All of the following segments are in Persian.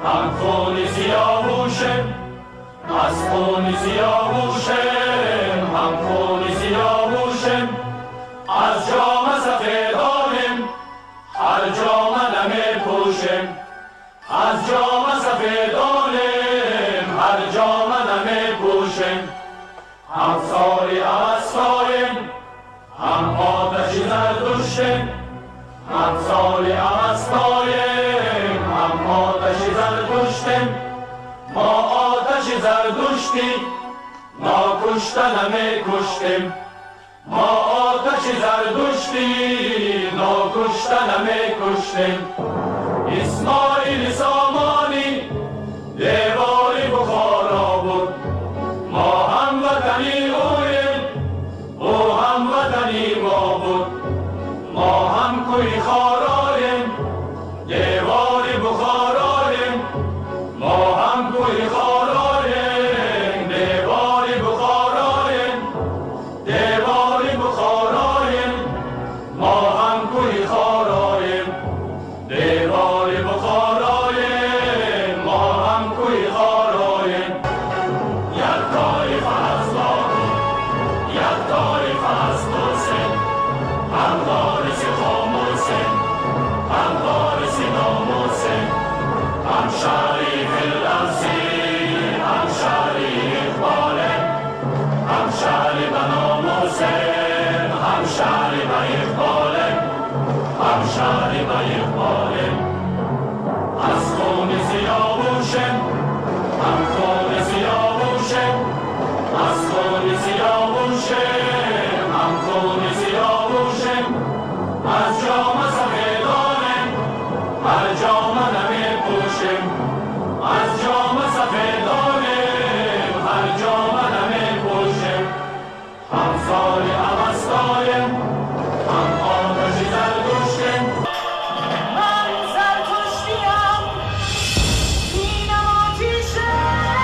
هم خون سیاوشم از خون سیاوشم هم خون سیاوشم از جام سفیدانم هر جام نمی پوشم از جام سفیدانم هر جام نمی پوشم هم ساری اوستایم هم آتش زردشتم هم ساری اوستایم هم آتش زردشتم ما آتش زردشتی ناکشته نمی کشتیم ما آتش زردشتی ناکشته نمی کشتیم اسماعیل سامانی دیوار بخارا بود ما هم وطنی اویم او هم وطنی ما بود ما هم کوی خارایم دیوار بخارایم ما هم کوی خارایم دیوار بخارایم دیوار بخارایم ما هم کوی خارایم دیوار بخارایم ما هم کوی خارایم یک طایف از لاغو یک طایف از دوسن هم وارث خاموسن هم وارث ناموسن هم شریف الارزی هم شریف بالن هم شریف ناموسن هم شریف اقبالن هم شریف اقبالن از خون سیاوشم هم خون سیاوشم از خون سیاوشم هم خون سیاوشم از جام سفیدانم هر جام نمی پوشم از جام سفیدانم هر جام نمی پوشم هم ساری اوستایم هم آتش زردشتم من زرتشتیم دینم آتیشه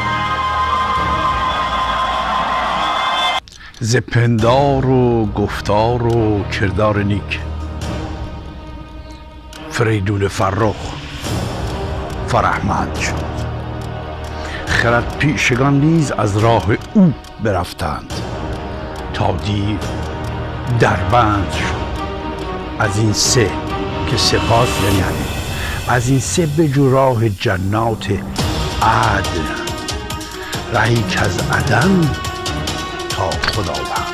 ز پندار و گفتار و کردار نیک فریدون فرخ فرهمند شد خرد پیشگان نیز از راه او برفتند تا دیر دربند شد از این سه که سپاس یعنی از این سه بجو راه جنات عدن رهی که از عدن تا خداوند.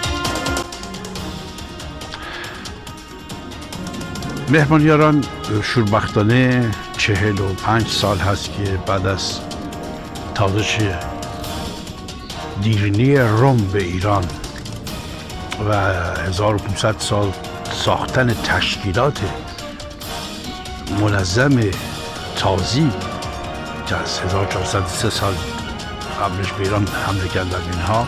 مهمانیاران، شوربختانه 45 سال هست که بعد از تازش دیرینی روم به ایران و 1500 سال ساختن تشکیلات منظم تازی که از 1403 سال قبلش به ایران حمله کردن اینها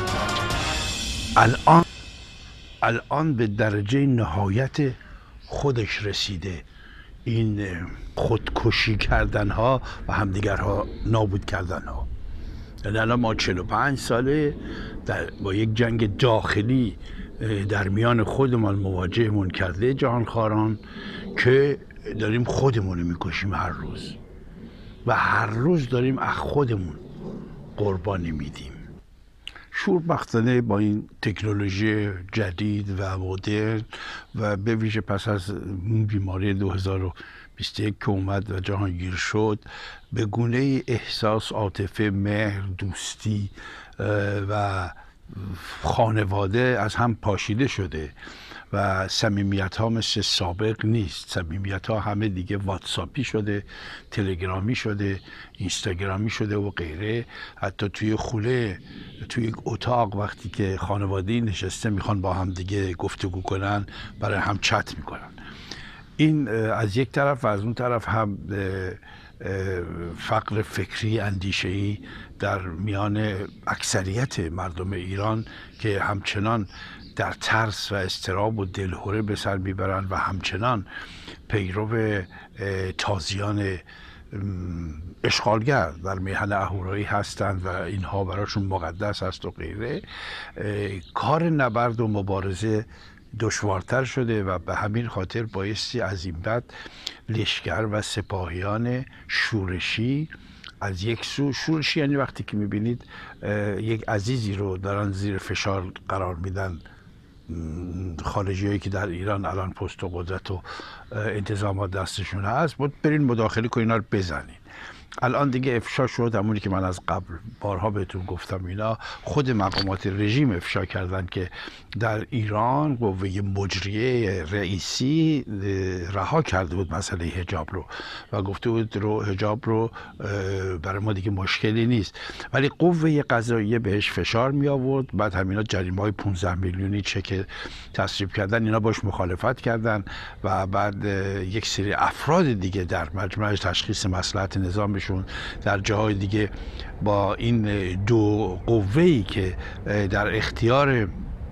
الان به درجه نهایت خودش رسیده. این خودکشی کردن ها و همدیگرها نابود کردن ها. یعنی الان ما 45 ساله با یک جنگ داخلی در میان خودمان مواجهمون کرده جهانخواران که داریم خودمون رو میکشیم هر روز و هر روز داریم از خودمون قربانی میدیم. شوربختانه با این تکنولوژی جدید و مدرن و به ویژه پس از بیماری 2021 که اومد و جهانگیر شد به گونه احساس، عاطفه، مهر، دوستی و خانواده از هم پاشیده شده و صمیمیت ها مثل سابق نیست. صمیمیت ها همه دیگه واتساپی شده، تلگرامی شده، اینستاگرامی شده و غیره. حتی توی خونه، توی یک اتاق وقتی که خانواده‌ای نشسته میخوان با هم دیگه گفتگو کنن، برای هم چت میکنن. این از یک طرف و از اون طرف هم فقر فکری، اندیشه‌ای در میان اکثریت مردم ایران که همچنان در ترس و اضطراب و دلهره به سر میبرند و همچنان پیرو تازیان اشغالگر در میهن اهورایی هستند و اینها براشون مقدس است و غیره. کار نبرد و مبارزه دشوارتر شده و به همین خاطر بایستی از این بعد لشکر و سپاهیان شورشی از یک سو شورش، یعنی وقتی که میبینید یک عزیزی رو دارن زیر فشار قرار میدن خارجی هایی که در ایران الان پست و قدرت و انتظامات دستشون هست، برین مداخله کنین، اینا رو بزنین. الان دیگه افشا شد، همونی که من از قبل بارها بهتون گفتم، اینا خود مقامات رژیم افشا کردن که در ایران قوه مجریه رئیسی رها کرده بود مسئله حجاب رو و گفته بود حجاب رو برای ما دیگه مشکلی نیست، ولی قوه قضاییه بهش فشار می آورد. بعد همینا جریمه های 15 میلیونی چک تصویب کردن، اینا باش مخالفت کردن و بعد یک سری افراد دیگه در مجمع تشخیص مصلحت نظامشون در جاهای دیگه با این دو قوه‌ای که در اختیار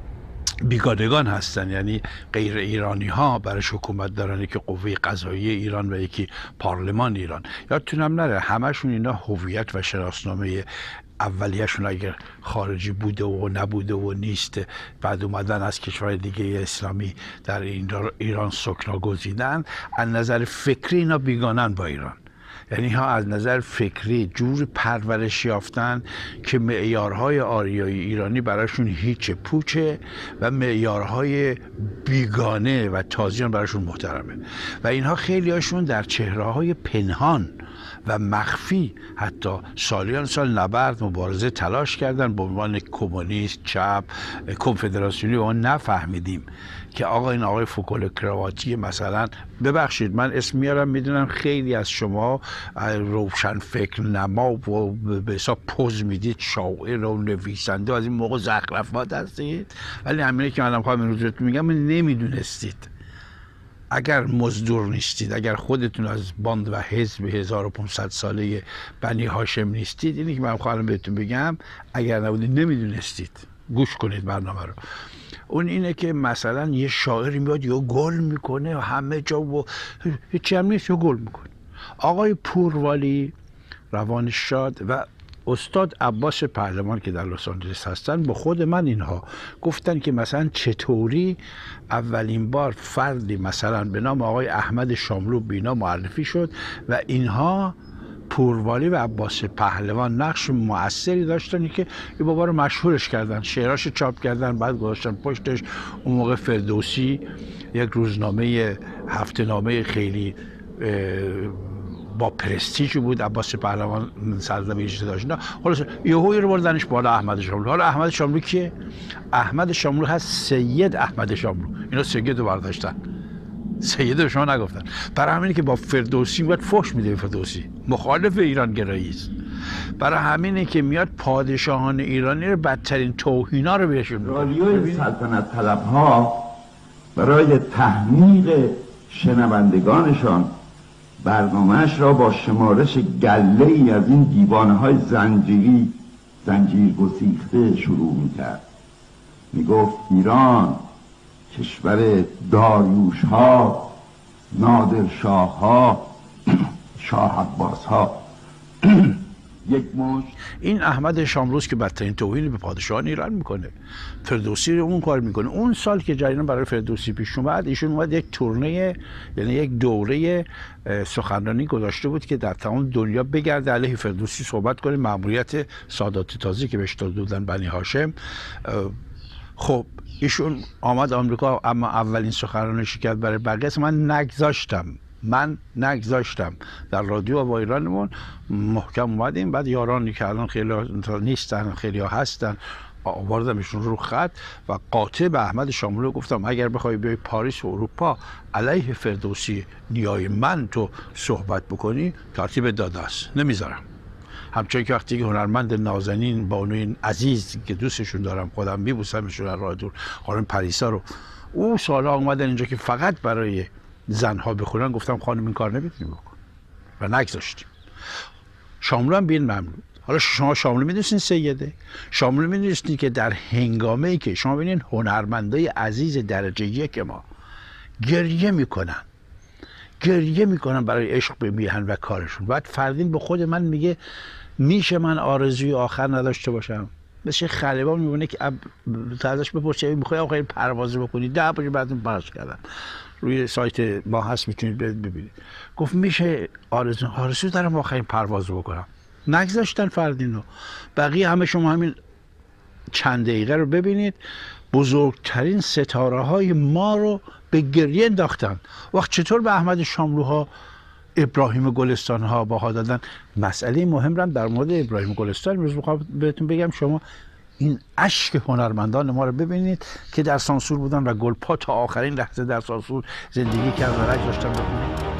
بیگانگان هستن، یعنی غیر ایرانی ها برش حکومت دارن، که قوه قضاییه ایران و یکی پارلمان ایران، یادتونم نره همشون اینا هویت و شناسنامه اولیه‌شون اگر خارجی بوده و نبوده و نیست، بعد اومدن از کشور دیگه اسلامی در ایران سکنا گزیدن، از نظر فکری اینا بیگانن با ایران. یعنی ها از نظر فکری جور پرورش یافتن که معیارهای آریایی ایرانی براشون هیچ پوچه و معیارهای بیگانه و تازیان براشون محترمه و اینها خیلی هاشون در چهره‌های پنهان و مخفی حتی سالیان سال نبرد مبارزه تلاش کردن به عنوان کمونیست، چپ، کنفدراسیونی، و ما نفهمیدیم که آقا این آقای فوکول کرواتی مثلا، ببخشید من اسم میارم، میدونم خیلی از شما روشن فکر نما و به حساب پوز میدید، شاعر و نویسنده از این موقع زخرفات هستید، ولی همینه که منم خواهم این روزتون میگم نمیدونستید. اگر مزدور نیستید، اگر خودتون از باند و حزب 1500 ساله بنی هاشم نیستید، اینی که من خواهم بهتون بگم، اگر نبودید نمیدونستید. گوش کنید برنامه رو. اون اینه که مثلا یه شاعری میاد یا گل میکنه و همه جا و هیچی هم نیست یا گل میکنه. آقای پوروالی روانش شاد و استاد عباس پهلوان که در لس آنجلس هستن با خود من اینها گفتن که مثلا چطوری اولین بار فردی مثلا به نام آقای احمد شاملو بینا معرفی شد و اینها پوروالی و عباس پهلوان نقش مؤثری داشتن که این بابا رو مشهورش کردن، شعراشو چاپ کردن، بعد گذاشتن پشتش. اون موقع فردوسی یک روزنامه هفته‌نامه خیلی با پرستیژ بود، عباس پهلوان سرزمینش داشت. خلاص یهو رو بردنش بالا احمد شاملو. حالا احمد شاملو کیه؟ احمد شاملو هست سید احمد شاملو. اینا سید رو برداشتن، سید رو شما نگفتن. برای همینه که با فردوسی میاد فحش میده. فردوسی مخالف ایران گرایی است. برای همینه که میاد پادشاهان ایرانی رو بدترین توهینا رو بهشون. رادیوی سلطنت طلب‌ها برای تحمیق شنوندگانشان برنامهش را با شمارش گله‌ای از این دیوانه‌های زنجیر گسیخته شروع می‌کرد. میگفت ایران کشور داریوش‌ها، نادرشاه‌ها، شاه عباس‌ها. یک مشت. این احمد شاملوست که بدترین توهین به پادشاهان ایران میکنه. فردوسی رو اون کار میکنه. اون سال که جریان برای فردوسی پیش اومد، ایشون اومد یک تورنه، یعنی یک دوره سخنرانی گذاشته بود که در تمام دنیا بگرده علیه فردوسی صحبت کنه، مأموریت سادات تازی که بهش داده بودن بنی هاشم. خب ایشون آمد آمریکا، اما اولین سخنرانیش کرد برای بقیه. من نگذاشتم در رادیو و ایرانمون محکم اومدیم. بعد یارانی که الان خیلی نیستن، خیلی ها هستن، آوردمشون رو خط و قاطع به احمد شاملو گفتم اگر بخوای بیای پاریس و اروپا علیه فردوسی نیای من تو صحبت بکنی، ترتیب داده است، نمیذارم. همچنین که وقتی که هنرمند نازنین بانوی عزیز که دوستشون دارم، خودم میبوسمشون از راه دور، خانم پریسا رو، او سالها اومدن اینجا که فقط برای زنها بخونن، گفتم خانم این کار نمیتونی بکن و نگذاشتیم. شاملو هم بین ممنون. حالا شما شاملو میدونستین سیده؟ شاملو میدونستین که در هنگامه ای که شما ببینین هنرمندای عزیز درجه یک ما گریه میکنن برای عشق به میهن و کارشون، بعد فردین به خود من میگه میشه من آرزوی آخر نداشته باشم؟ مثل خلبان میبونه که تو ازش بپرسی میخوای آخر پرواز بکنی، 10 بار بعدم پرواز کردن. روی سایت ما هست، میتونید ببینید. گفت میشه آرزو دارم آخرین پرواز بکنم. نگذاشتن فردین رو. بقیه همه شما همین چند دقیقه رو ببینید، بزرگترین ستاره های ما رو به گریه انداختن. وقت چطور به احمد شاملوها، ابراهیم گلستان ها باها دادن؟ مسئله مهم رو در مورد ابراهیم گلستان امروز میخوام بهتون بگم. شما این اشک هنرمندان ما رو ببینید که در سانسور بودن و گلپا تا آخرین لحظه در سانسور زندگی کردن و نگذاشتن بخونید.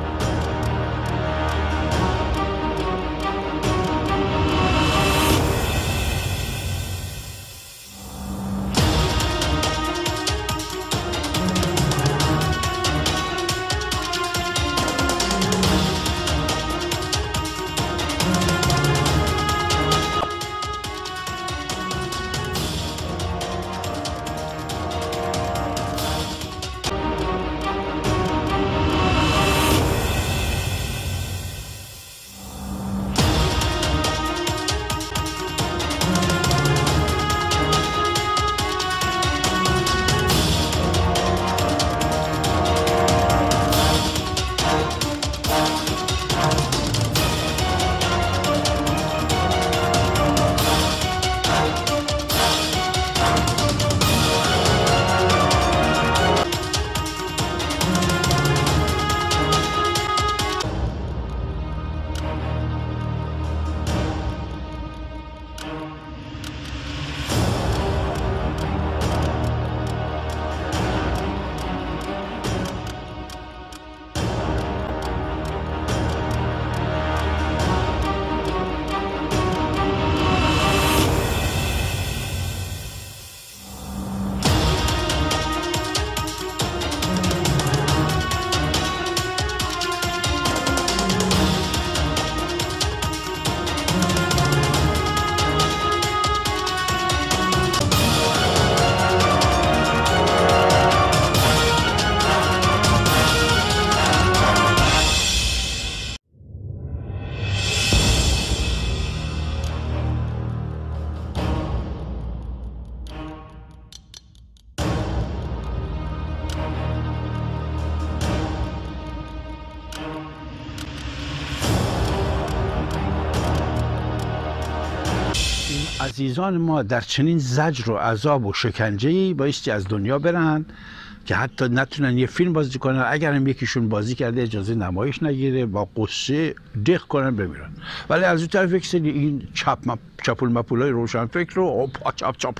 عزیزان ما در چنین زجر و عذاب و شکنجه‌ای بایستی از دنیا برن که حتی نتونن یه فیلم بازی کنن. اگر هم یکیشون بازی کرده اجازه نمایش نگیره، با قصه دق کنن بمیرن. ولی از اون طرف یک سری این چپول مپولای روشنفکر رو چاپ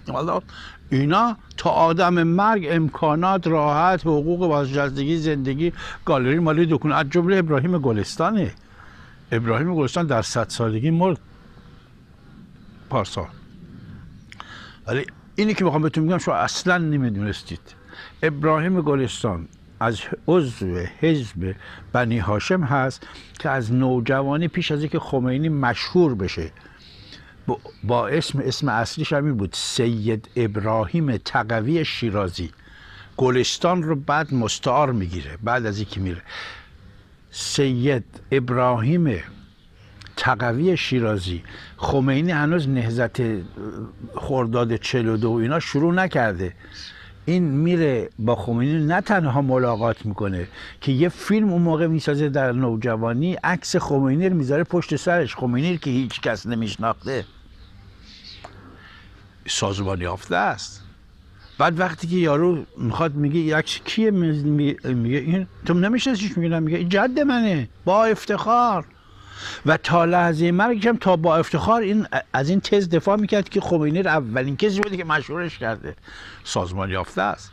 اینا تا آدم مرگ امکانات، راحت، حقوق بازنشستگی، زندگی، گالری مالی دکون، از جمله ابراهیم گلستانه. ابراهیم گلستان در 100 سالگی مرد پارسال. ولی اینی که میخوام بهتون میگم شما اصلا نمیدونستید. ابراهیم گلستان از عضو حزب بنی هاشم هست که از نوجوانی پیش از اینکه خمینی مشهور بشه با اسم اصلیش همین بود، سید ابراهیم تقوی شیرازی. گلستان رو بعد مستعار میگیره بعد از اینکه میره. سید ابراهیم تقوی شیرازی. خمینی هنوز نهضت خرداد 42 اینا شروع نکرده. این میره با خمینی نه تنها ملاقات میکنه که یه فیلم اون موقع میسازه در نوجوانی، عکس خمینی رو میذاره پشت سرش. خمینی که هیچ کس نمیشناخته، سازمان یافته است. بعد وقتی که یارو میخواد میگه این عکس کیه، میگه این تو نمیشناسیش، میگه این جد منه با افتخار. و تا لحظه مرگش هم تا با افتخار این از این تز دفاع میکرد که خمینی رو اولین کسی بوده که مشهورش کرده، سازمان یافته است.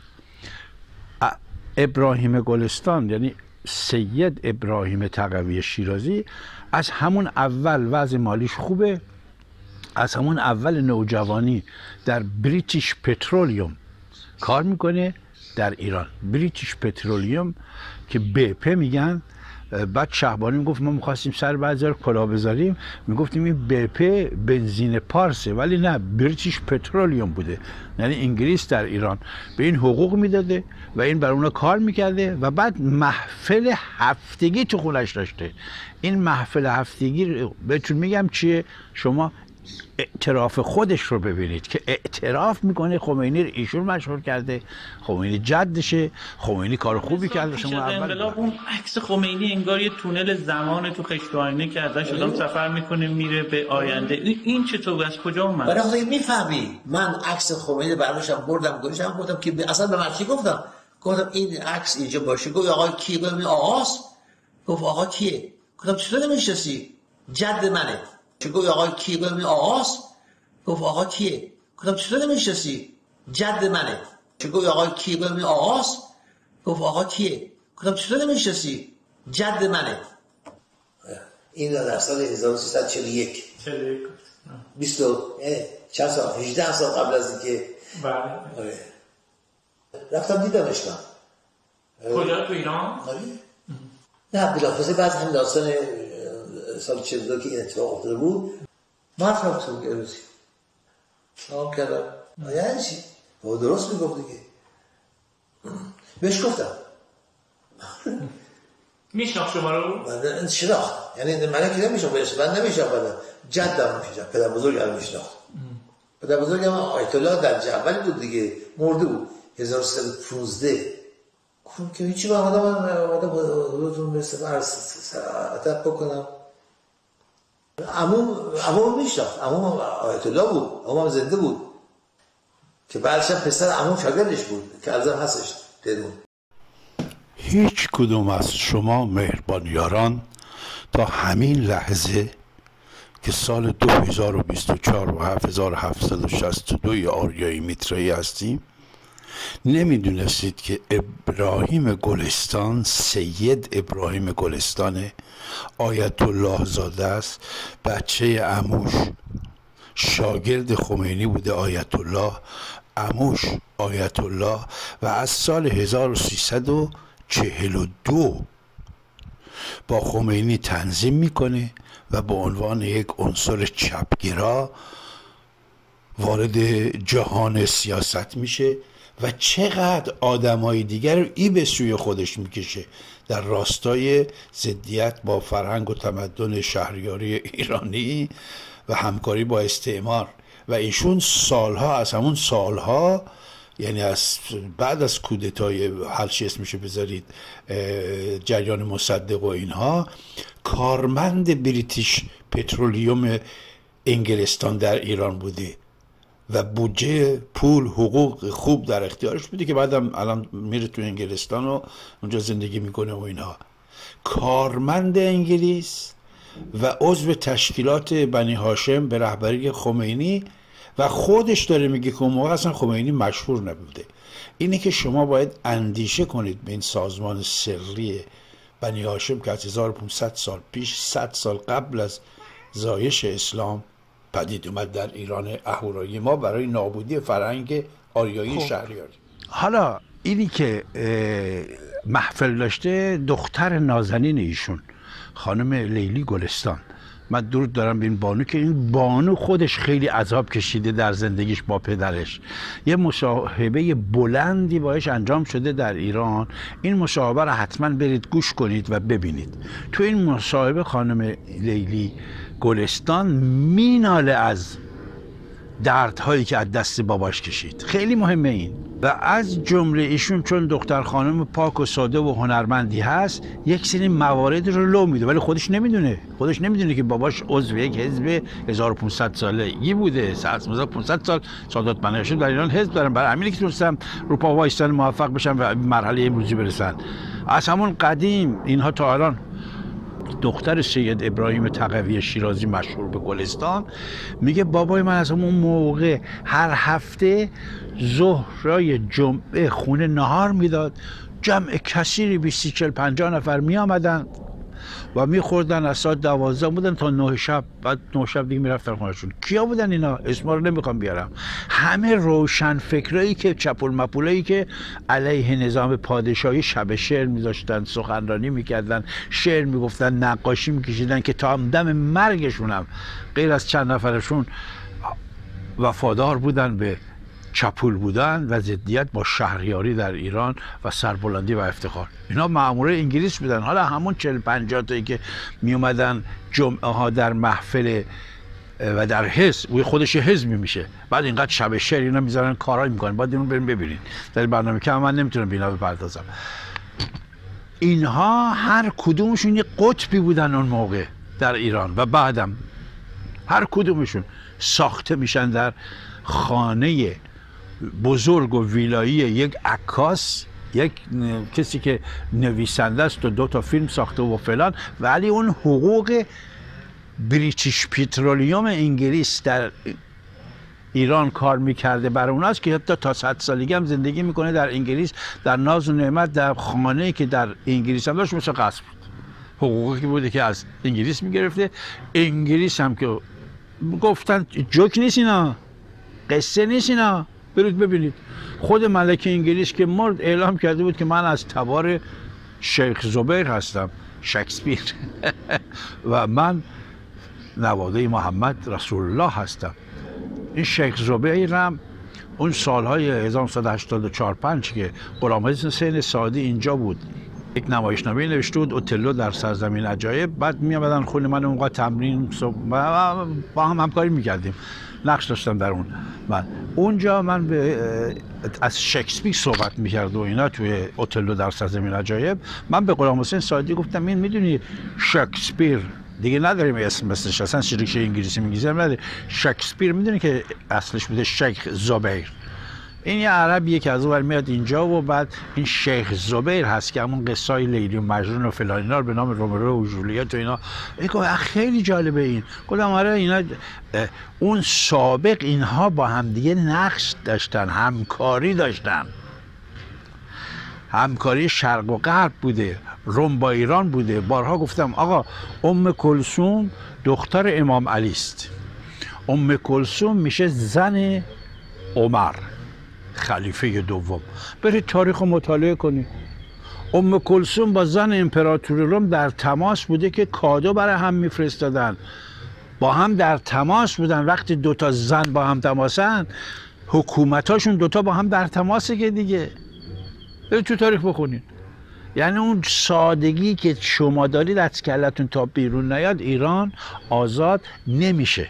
ابراهیم گلستان یعنی سید ابراهیم تقوی شیرازی از همون اول وضع مالیش خوبه، از همون اول نوجوانی در بریتیش پترولیوم کار میکنه در ایران. بریتیش پترولیوم که BP میگن. بعد شهبانی میگفت ما میخواستیم سر بعضی رو کلاه بذاریم، میگفتیم این BP بنزین پارسه، ولی نه، بریتیش پترولیوم بوده، یعنی انگلیس در ایران به این حقوق میداده و این برای اونا کار میکرده. و بعد محفل هفتگی تو خونش داشته. این محفل هفتگی بهتون میگم چیه، شما اعتراف خودش رو ببینید که اعتراف میکنه خمینی رو ایشون مشهور کرده، خمینی جدشه، خمینی کار خوبی کرده. شما انقلاب اون عکس خمینی انگار یه تونل زمان تو خشت و آینه که ازش آدم سفر میکنه میره به آینده. این چطور از کجا اومد؟ برای خودت میفهمی. من عکس خمینی برداشتم بردم گذاشتم، گفتم که اصلا به من چی گفتم این عکس اینجا باشه. گفت آقا کی؟ گفتم این آقاست. گفت آقا کیه؟ گفتم چطور نمیشناسی؟ جد منه. گفت آقا کی؟ گفتم این آقاست. گفت آقا کیه؟ گفتم چطور نمیشناسی؟ جد منه. گفت آقا کی؟ گفتم این آقاست. گفت آقا کیه؟ گفتم چطور نمیشناسی؟ جد منه. این در سال 1341 20 چند سال 18 سال قبل از اینکه بله رفتم دیدمش. من کجا؟ تو ایران؟ نه بلافاصله بعد همین داستان سال 42 که این اتفاق افتاده بود من رفتم تو گروزی سلام کردم. یعنی چی؟ او درست میگفت دیگه. بهش گفتم میشناخت شما رو؟ من شناخت، یعنی من که نمیشناخت، من نمیشناختم، جدم میشناخت، پدر بزرگم میشناخت. پدر بزرگم آیت الله در جعبلی بود دیگه، مرده بود 1315. گفتم که هیچی با آدم حضورتون مثل عطب بکنم. عموم میشناخت، عموم آیت الله بود، عموم زنده بود که بعدش پسر عموم شاگردش بود که ازم هستش درون. هیچ کدوم از شما مهربان یاران تا همین لحظه که سال 2024 و 7762 آریایی میترایی هستیم نمیدونستید که ابراهیم گلستان، سید ابراهیم گلستان آیت الله زاده است، بچه عموش شاگرد خمینی بوده آیت الله، عموش آیت الله، و از سال 1342 با خمینی تنظیم میکنه و به عنوان یک عنصر چپگرا وارد جهان سیاست میشه و چقدر آدمای دیگر رو به سوی خودش میکشه در راستای ضدیت با فرهنگ و تمدن شهریاری ایرانی و همکاری با استعمار. و ایشون سالها، از همون سالها، یعنی از بعد از کودتای هر چی اسمشو بذارید جریان مصدق و اینها، کارمند بریتیش پترولیوم انگلستان در ایران بوده و بودجه، پول، حقوق خوب در اختیارش بوده که بعدم الان میره تو انگلستان و اونجا زندگی میکنه و اینها. کارمند انگلیس و عضو تشکیلات بنی هاشم به رهبری خمینی و خودش داره میگه که اون موقع اصلا خمینی مشهور نبوده. اینه که شما باید اندیشه کنید به این سازمان سری بنی هاشم که از 1500 سال پیش، 100 سال قبل از زایش اسلام پدید اومد در ایران اهورایی ما برای نابودی فرهنگ آریایی شهریاری. حالا اینی که محفل داشته دختر نازنین ایشون خانم لیلی گلستان، من درود دارم به این بانو که این بانو خودش خیلی عذاب کشیده در زندگیش با پدرش. یه مصاحبه بلندی باش انجام شده در ایران، این مصاحبه رو حتما برید گوش کنید و ببینید. تو این مصاحبه خانم لیلی گلستان میناله از دردهایی که از دست باباش کشید. خیلی مهمه این. و از جمله ایشون چون دختر خانم پاک و ساده و هنرمندی هست، یک سری موارد رو لو میده ولی خودش نمیدونه که باباش عضو یک حزب 1500 سالگی بوده. 1500 سال سادات بنی هاشم در ایران حزب دارن، برای همینه که تونستن رو پا وایستن، موفق بشن و مرحله امروزی برسن. از همون قدیم اینها تا الان دختر سید ابراهیم تقوی شیرازی مشهور به گلستان میگه بابای من از همون موقع هر هفته ظهرای جمعه خونه نهار میداد، جمع کثیری 20-40-50 نفر می آمدن و میخوردن، از ساعت 12 بودن تا 9 شب، بعد 9 شب دیگه میرفتن خونهشون. کیا بودن اینا؟ اسما رو نمیخوام بیارم. همه روشن فکرایی که چپول مپولایی که علیه نظام پادشاهی شب شعر میذاشتن، سخنرانی میکردن، شعر میگفتن، نقاشی میکشیدن که تا دم مرگشونم غیر از چند نفرشون وفادار بودن به چپول بودن و ضدیت با شهریاری در ایران و سربلندی و افتخار. اینا مأمورای انگلیس بودن. حالا همون 40-50 تایی که می اومدن جمعه ها در محفل و در حزب خودش حزبی میشه. بعد اینقدر شب شعر اینا میذارن کارایی میکنن، بعد اینو بریم ببینید در برنامه که من نمیتونم بینا بپردازم. اینها هر کدومشون یه قطبی بودن اون موقع در ایران و بعدم هر کدومشون ساخته میشن در خانه بزرگ و ویلایی یک عکاس، یک کسی که نویسنده است و 2 تا فیلم ساخته و فلان، ولی اون حقوق بریتیش پترولیوم انگلیس در ایران کار میکرده برای اوناست که حتی تا 100 سالگی هم زندگی میکنه در انگلیس، در ناز و نعمت، در خانه‌ای که در انگلیس هم داشت مثل قصر بود. حقوقی بوده که از انگلیس میگرفته. انگلیس هم که گفتن جوک نیست اینا، قصه نیست اینا، برید ببینید. خود ملکه انگلیس که مرد اعلام کرده بود که من از تبار شیخ زبیر هستم، شکسپیر و من نواده محمد رسول الله هستم. این شیخ زبیر هم اون سالهای 1984-5 که غلام حسین سعادی اینجا بود، یک نمایشنامه نوشته بود اوتلو در سرزمین عجایب. بعد میامدن خونه من اونقدر تمرین با هم همکاری میکردیم، نقش داشتم در اون. من اونجا من از شکسپیر صحبت میکرد و اینا توی اوتلو در سرزمین عجایب. من به غلام حسین سعادی گفتم این میدونی شکسپیر دیگه نداریم اسم مثلش، اصلا شریک انگلیسی هم نداره. شکسپیر میدونی که اصلش بوده شیخ زبیر. این یه عربیه که از اون میاد اینجا و بعد این شیخ زبیر هست که همون قصای لیلی و مجنون و فلان اینا رو به نام رومئو و جولیت و اینا. خیلی جالبه این. گفتم آره اینا اون سابق اینها با هم دیگه نقش داشتن، همکاری داشتن، همکاری شرق و غرب بوده، روم با ایران بوده. بارها گفتم آقا ام کلثوم دختر امام علی است. ام کلثوم میشه زن عمر خلیفه دوم. برید تاریخ رو مطالعه کنید. ام کلثوم با زن امپراتور روم در تماس بوده که کادو برای هم میفرستادن، با هم در تماس بودن. وقتی 2 تا زن با هم تماسن، حکومتاشون 2 تا با هم در تماسه که دیگه. برید تو تاریخ بخونید. یعنی اون سادگی که شما دارید از کلتون تا بیرون نیاد، ایران آزاد نمیشه.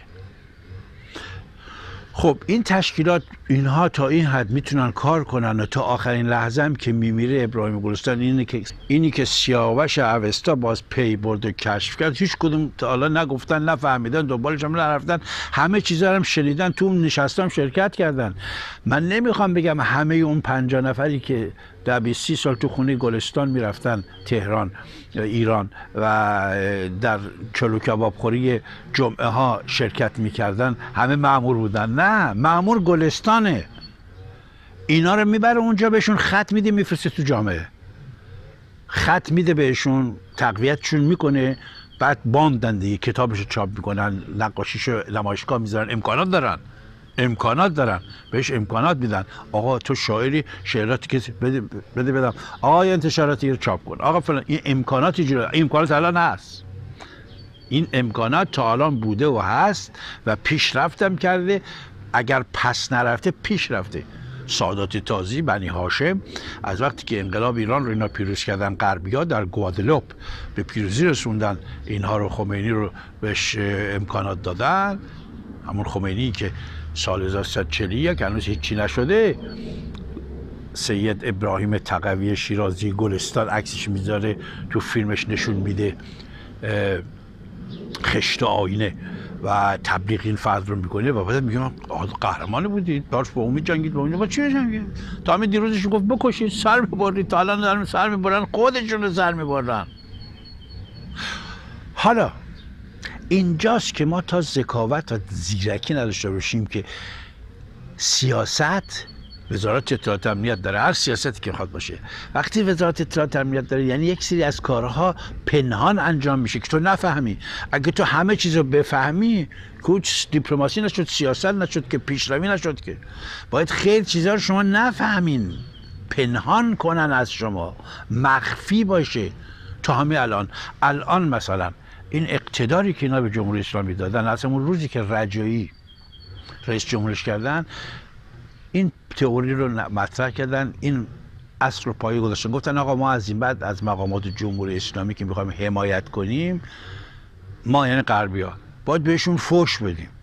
خب این تشکیلات اینها تا این حد میتونن کار کنن و تا آخرین لحظه هم که میمیره ابراهیم گلستان، اینی که سیاوش اوستا باز پی برد و کشف کرد، هیچ کدوم تا حالا نگفتن، نفهمیدن، دنبالش هم نرفتن، همه چیزا هم شنیدن، تو نشستم شرکت کردن. من نمیخوام بگم همه اون 50 نفری که 20 سال تو خونه گلستان میرفتن تهران ایران و در چلو کباب خوری جمعه ها شرکت میکردن همه مأمور بودن. نه، مأمور گلستانه. اینا رو میبره اونجا، بهشون خط میده، میفرسته تو جامعه، خط میده بهشون، تقویتشون میکنه، بعد باندن دیگه، کتابشو چاپ میکنن، نقاشیشو نمایشگاه میذارن. امکانات دارن، بهش امکانات میدن. آقا تو شاعری، شعراتی که بده بدم، آقا انتشاراتی رو چاپ کن، آقا فلان. این امکانات الان هست. این امکانات تا الان بوده و هست و پیشرفتم کرده. اگر پس نرفته پیش رفته. سادات تازی، بنی هاشم، از وقتی که انقلاب ایران رو اینا پیروز کردن، غربی‌ها در گوادلوپ به پیروزی رسوندن، اینها رو خمینی رو بهش امکانات دادن. همون خمینی که سال 1141 که هنوز هیچی نشده، سید ابراهیم تقوی شیرازی گلستان عکسش میذاره تو فیلمش نشون میده، خشت آینه و تبلیغ این فرد رو میکنه و بعد میگم قهرمان بودید، باش با امید جنگید، با اون چی جنگید؟ تا همین دیروزش گفت بکشید، سر میبرید، تا الان دارن سر میبرن، خودشون رو سر میبرن. حالا اینجاست که ما تا ذکاوت و زیرکی نداشته باشیم که سیاست، وزارت اطلاعات امنیت داره، هر سیاستی که میخواد باشه، وقتی وزارت اطلاعات امنیت داره یعنی یک سری از کارها پنهان انجام میشه که تو نفهمی. اگه تو همه چیز رو بفهمی، کوچ دیپلماسی نشد، سیاست نشد، که پیشروی نشد. که باید خیلی چیزا رو شما نفهمین، پنهان کنن از شما، مخفی باشه. تا همه الان مثلا این اقتداری که اینا به جمهوری اسلامی دادن، از همون روزی که رجایی رئیس جمهورش کردن، این تئوری رو مطرح کردن، این اصل رو پایه گذاشتن. گفتن آقا ما از این بعد از مقامات جمهوری اسلامی که میخوایم حمایت کنیم، ما یعنی غربی‌ها باید بهشون فحش بدیم.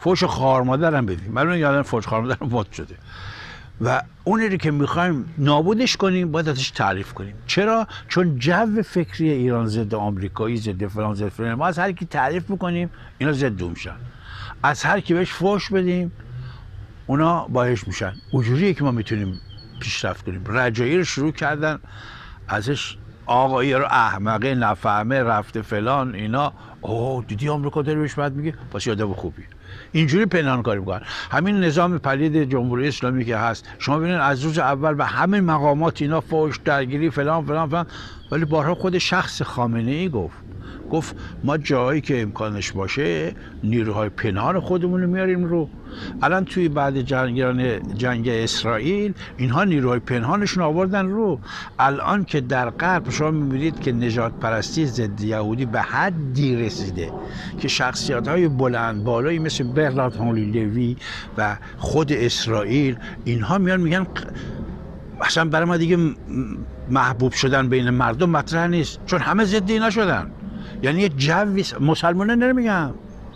فوش خار مادرم بدیم. من یادم فوش خار مادرم مد شده و اونی رو که میخوایم نابودش کنیم باید ازش تعریف کنیم. چرا؟ چون جو فکری ایران ضد آمریکایی، ضد فلان، ضد فلان، ما از هر کی تعریف میکنیم اینا ضد میشن، از هر کی بهش فوش بدیم اونا باهش میشن. اونجوریه که ما میتونیم پیشرفت کنیم. رجایی رو شروع کردن ازش آقایی رو احمقه، نفهمه، رفته فلان اینا. اوه دیدی آمریکا داره بهش بد میگه، پس یادم خوبی. اینجوری پنهان کاری میکنن. همین نظام پلید جمهوری اسلامی که هست، شما ببینید از روز اول به همه مقامات اینا فوش، درگیری فلان فلان فلان، ولی بارها خود شخص خامنه ای گفت ما جایی که امکانش باشه نیروهای پنهان خودمون رو میاریم رو. الان توی بعد جنگ اسرائیل اینها نیروهای پنهانشون آوردن رو. الان که در غرب شما میبینید که نژاد پرستی ضد یهودی به حدی رسیده که شخصیت‌های بلند بالایی مثل برنارد هنری لوی و خود اسرائیل اینها میان میگن اصلا برای ما دیگه محبوب شدن بین مردم مطرح نیست، چون همه ضد اینا شدن. یعنی یه جوی مسلمانه نمیگم،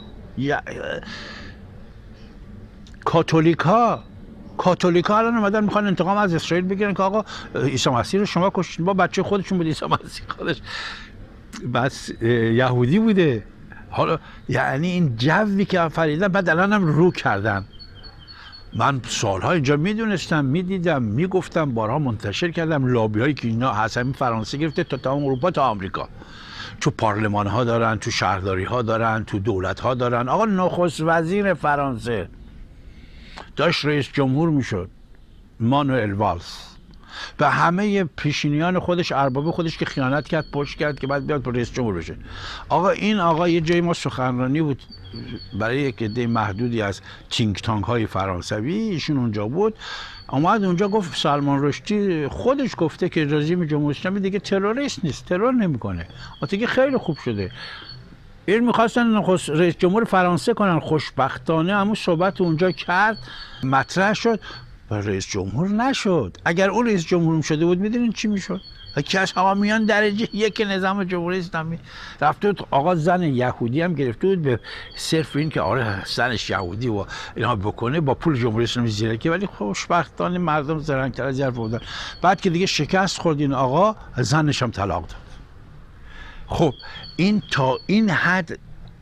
کاتولیکا الان اومدن میخوان انتقام از اسرائیل بگیرن که آقا عیسی مسیح رو شما کشتین، با بچه خودشون بود عیسی مسیح خودش بس یهودی بوده. حالا یعنی این جوی که آفریدن بعد الان هم رو کردن. من سالها اینجا میدونستم، میدیدم، میگفتم، بارها منتشر کردم لابی هایی که اینا هست، همین فرانسه گرفته تا تمام اروپا تا آمریکا، تو پارلمان ها دارن، تو شهرداری ها دارن، تو دولت ها دارن. آقا نخست وزیر فرانسه داشت رئیس جمهور میشد، مانوئل والس، و همه پیشینیان خودش، ارباب خودش که خیانت کرد، پشت کرد که بعد بیاد رئیس جمهور بشه. این آقا یه جای ما سخنرانی بود برای یک عده محدودی از تینک تانک های فرانسوی، ایشون اونجا بود، اومد اونجا گفت سلمان رشدی خودش گفته که رژیم جمهوری اسلامی دیگه تروریست نیست، ترور نمیکنه، دیگه خیلی خوب شده. این میخواستن رئیس جمهور فرانسه کنن، خوشبختانه همون صحبت اونجا کرد، مطرح شد و رئیس جمهور نشد. اگر اون رئیس جمهور شده بود میدونین چی میشد؟ که از حامیان درجه یک نظام جمهوری اسلامی رفته بود. آقا زن یهودی هم گرفته بود به صرف این که آره زنش یهودی و اینا بکنه، با پول جمهوری اسلامی زیرکی، ولی خوشبختانه مردم زرنگ‌تر از حرف بودن. بعد که دیگه شکست خورد این آقا، زنش هم طلاق داد. خب این تا این حد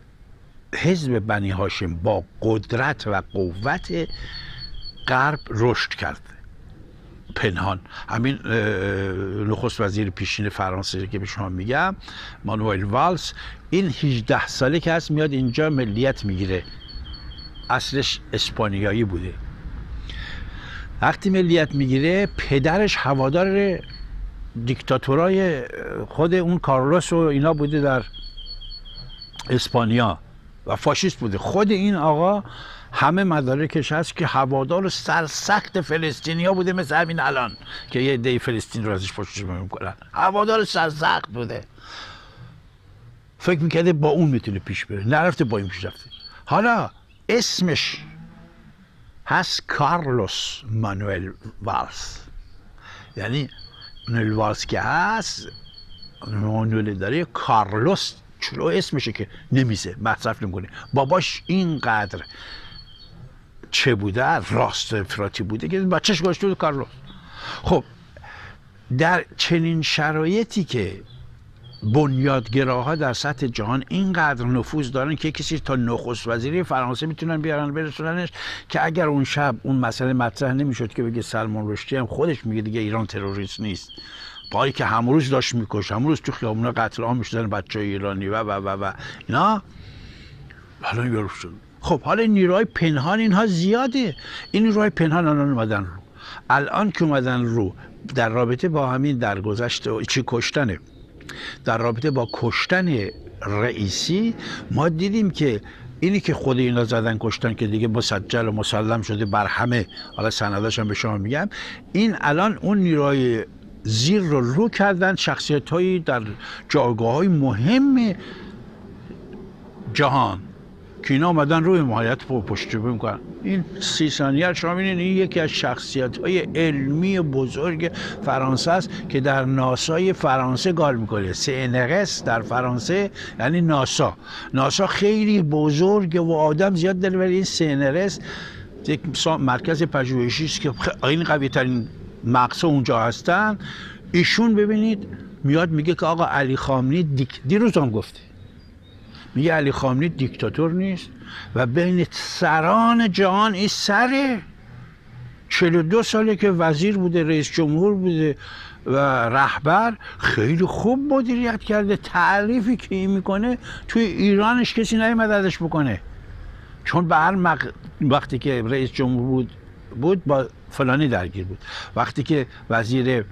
حزب بنی هاشم با قدرت و قوت غرب رشد کرد پنهان. همین نخست وزیر پیشین فرانسه که به شما میگم، مانوئل والس، این 18 ساله که هست میاد اینجا ملیت میگیره، اصلش اسپانیایی بوده. وقتی ملیت میگیره پدرش هوادار دیکتاتورای خود اون کارلوس و اینا بوده در اسپانیا و فاشیست بوده. خود این آقا همه مدارکش هست که هوادار سرسخت فلسطینیا بوده، مثل همین الان که یه عده فلسطین رو ازش پشتش میکنن، هوادار سرسخت بوده. فکر میکرده با اون میتونه پیش بره، نرفته، با این پیش رفته. حالا اسمش هست کارلوس مانوئل والس، یعنی مانوئل والس که هست، مانوئل داره، کارلوس چلو اسمشه که نمیزه، مصرف نمیکنه. باباش اینقدر چه بوده، راست افراطی بوده که بچهش گذاشته بود کارلوس. خب در چنین شرایطی که بنیادگراها در سطح جهان اینقدر نفوذ دارن که کسی تا نخست وزیری فرانسه میتونن بیارن برسوننش، که اگر اون شب اون مسئله مطرح نمیشد که بگه سلمان رشدی هم خودش میگه دیگه ایران تروریست نیست، پایی که همروز داشت میکش، همروز تو خیابونا قتل عام میشدن بچهای ایرانی و اینا، حالا یارو شد. خب حالا نیروهای پنهان اینها زیاده. این نیروهای پنهان الان اومدن رو، الان که اومدن رو در رابطه با همین درگذشت چی کشتنه، در رابطه با کشتن رئیسی ما دیدیم که اینی که خود اینا زدن کشتن که دیگه مسجل و مسلم شده بر همه، حالا سنداش هم به شما میگم، این الان اون نیروهای زیر رو کردن، شخصیت‌هایی در جایگاه‌های مهم جهان، که اینا آمدن روی حمایت پشتیبانی میکنن. این 30 ثانیه شما می‌بینید این یکی از شخصیت‌های علمی بزرگ فرانسه است که در ناسای فرانسه کار میکنه. CNRS در فرانسه یعنی ناسا خیلی بزرگه و آدم زیاد داره، ولی این CNRS یک مرکز پژوهشی است که این قوی ترین مغزها اونجا هستن. ایشون ببینید میاد میگه که آقا علی خامنه‌ای دیروز هم گفته، میگه علی خامنه‌ای دیکتاتور نیست و بین سران جهان این سره. 42 ساله که وزیر بوده، رئیس جمهور بوده و رهبر، خیلی خوب مدیریت کرده. تعریفی که این میکنه توی ایرانش کسی نیومد ازش بکنه، چون به هر وقتی که رئیس جمهور بود با فلانی درگیر بود، وقتی که وزیر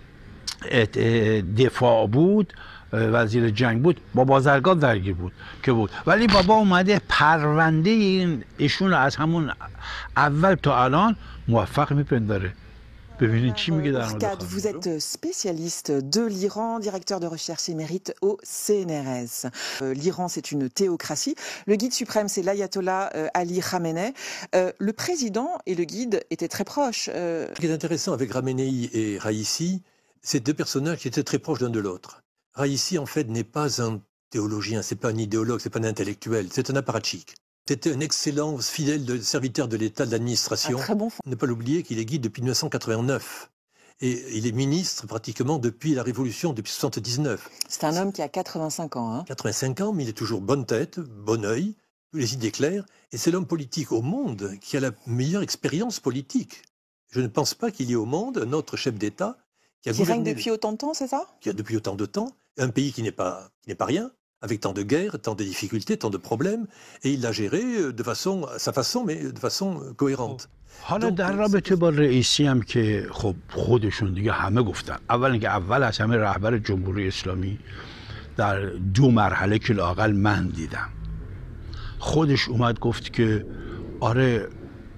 دفاع بود، وزیر جنگ بود، با بازرگان درگیر بود که بود. ولی بابا اومده پرونده ایشون رو از همون اول تا الان موفق میپنداره. ببینید چی میگه در مورد خامنه‌ای. Vous êtes spécialiste de l'Iran, directeur de recherche émérite au CNRS. L'Iran, c'est une théocratie. Le guide suprême, c'est l'ayatollah Ali Khamenei. Le président et le guide étaient très proches. Ce qui est intéressant avec Khamenei et Raïssi, c'est deux personnages qui étaient très proches l'un de l'autre. Raïssi, en fait, n'est pas un théologien, c'est pas un idéologue, c'est pas un intellectuel, c'est un apparatchik. C'était un excellent fidèle serviteur de l'État, de l'administration. Ne pas l'oublier qu'il est guide depuis 1989. Et il est ministre pratiquement depuis la Révolution, depuis 1979. C'est un homme qui a 85 ans. Hein. 85 ans, mais il est toujours bonne tête, bon œil, les idées claires. Et c'est l'homme politique au monde qui a la meilleure expérience politique. Je ne pense pas qu'il y ait au monde un autre chef d'État qui règne depuis autant de temps, c'est ça? Qui a depuis autant de temps. Un pays qui n'est pas rien, avec tant de guerres, tant de difficultés, tant de problèmes, et il l'a géré de façon, à sa façon, mais de façon cohérente. حالا در رابطه با رئیسی هم که خب خودشون دیگه همه گفتن. اول اینکه اول از همه رهبر جمهوری اسلامی در 2 مرحله که لااقل من دیدم، خودش اومد گفت که آره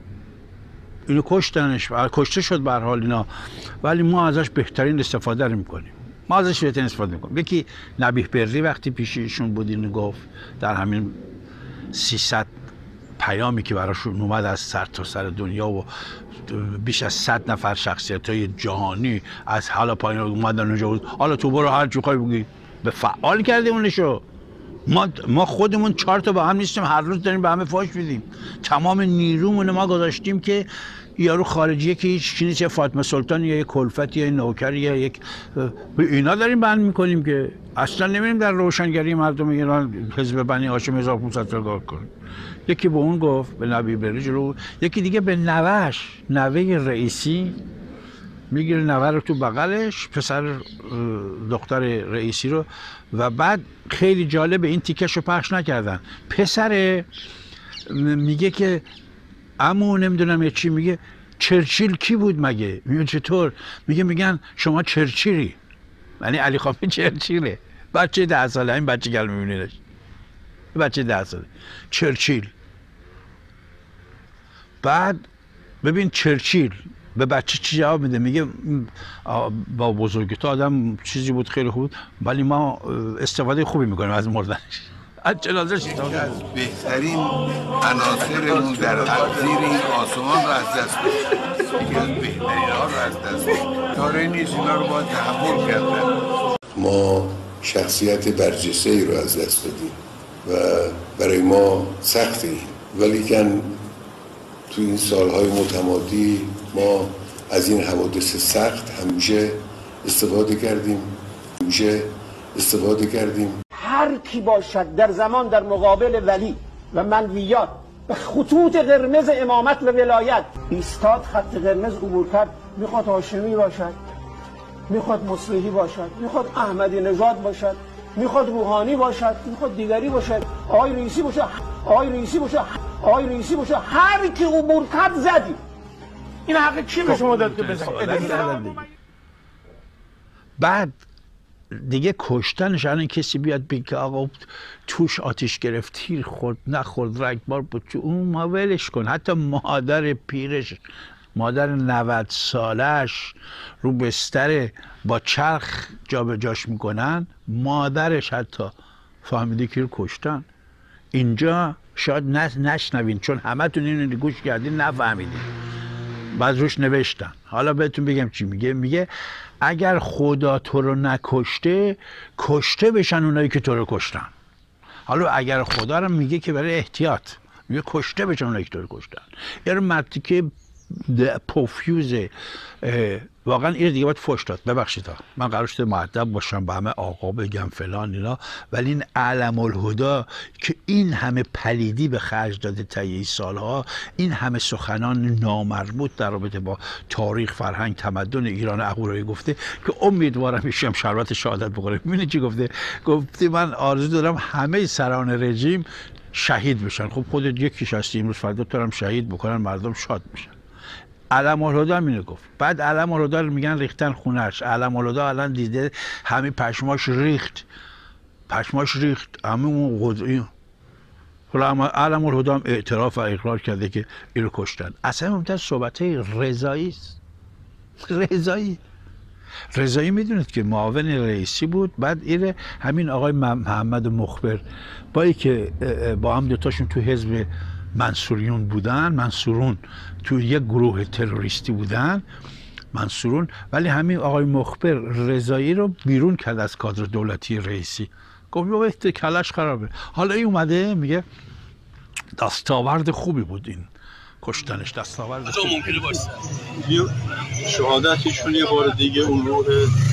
اینو کشتنش، کشته شد به هر حال اینا، ولی ما ازش بهترین استفاده رو میکنیم. ما ازش بهترین استفاده میکنیم. یکی نبیه بری وقتی پیششون بود اینو گفت، در همین 300 پیامی که براشون اومد از سر تا سر دنیا و بیش از 100 نفر شخصیت‌های جهانی از حالا پایین اومدن اونجا بود. حالا تو برو هر چی بخوای بگی. به فعال کردیمونشو. ما خودمون 4 تا با هم نیستیم، هر روز داریم به همه فاش میدیم. تمام نیرومون ما گذاشتیم که یارو خارجیه که هیچ چیزی نیست، فاطمه سلطان یا یک کلفت یا نوکر یا یک اینا داریم بند میکنیم که اصلا نمیریم در روشنگری مردم ایران حزب بنی هاشم 1500 سال کار کنیم. یکی به اون گفت، به نبی بری جلو، یکی دیگه به نوه رئیسی میگیره، نوه رو تو بغلش، پسر دختر رئیسی رو، و بعد خیلی جالب این تیکش رو پخش نکردن. پسر میگه که عمو نمیدونم یه چی، میگه چرچیل کی بود مگه؟ میگه چطور؟ میگن شما چرچیلی، یعنی علی خامنه‌ای چرچیله. بچه 10 ساله، این بچه گل میبینیدش، بچه 10 ساله چرچیل. بعد ببین چرچیل به بچه چی جواب میده، میگه با بزرگی آدم چیزی بود خیلی خوب، ولی ما استفاده خوبی میکنیم از مردنش. از جنازه‌اش از بهترین عناصرمون در تقدیر این آسمان رو از دست بدیم، یکی از بهترین ها رو از دست بدیم. کاری نیست، اینا رو باید تحمل کردن. ما شخصیت برجسته ای رو از دست دادیم و برای ما سخته ای، ولیکن تو این سالهای متمادی ما از این حوادث سخت همیشه استفاده کردیم. هر کی باشد در زمان در مقابل ولی و منویات به خطوط قرمز امامت و ولایت ایستاد، خط قرمز عبور کرد، میخواد هاشمی باشد، میخواد مصلحی باشد، میخواد احمدی نژاد باشد، میخواد روحانی باشد، میخواد دیگری باشد، آقای رئیسی باشه، هر کی عبور کرد زدی. این حق کی به شما داد که بزنید؟ بعد دیگه کشتنش، الان کسی بیاد بگه آقا توش آتش گرفت، تیر خورد نخورد، رگبار بود، اون ما ولش کن. حتی مادر پیرش، مادر 90 سالش رو بستر با چرخ جابجاش میکنن، مادرش حتی فهمیده که رو کشتن. اینجا شاید نشنوین چون همتون اینو گوش کردین نفهمیدین. بعد روش نوشتن. حالا بهتون بگم چی میگه اگر خدا تو رو نکشته کشته بشن اونایی که تو رو کشتن. حالا اگر خدا رو میگه که برای احتیاط میگه کشته بشن اونایی که تو رو کشتن. یعنی مردی که پوفیوزه واقعا این دیگه باید فوش داد. ببخشید من قرار شده مؤدب باشم به همه آقا بگم فلان اینا، ولی این علم الهدا که این همه پلیدی به خرج داده طی سالها، این همه سخنان نامربوط در رابطه با تاریخ، فرهنگ، تمدن ایران اهورایی گفته که امیدوارم ایشم شربت شهادت بخوره. می‌بینی چی گفته من آرزو دارم همه سران رژیم شهید بشن. خب خودت یکیش هستی، امروز فردا تو هم شهید بکنن مردم شاد بشن. علم الهدا هم اینو گفت. بعد علم الهدا رو میگن ریختن خونه‌اش. علم الهدا الان دیده همه پشماش ریخت همه اون قضیه. حالا علم الهدا هم اعتراف و اقرار کرده که اینو کشتن. اصلا ممتاز صحبت‌های رضایی است. رضایی میدونید که معاون رئیسی بود. بعد این همین آقای محمد مخبر با هم دوتاشون تو حزب منصوریون بودن، منصورون تو یک گروه تروریستی بودن منصورون، ولی همین آقای مخبر رضایی رو بیرون کرد از کادر دولتی رئیسی. گفت وقت کلش خرابه. حالا این اومده میگه دستاورد خوبی بود این کشتنش، دستاورد خوبی. ممکنه باشه شهادتشون یه بار دیگه اون روح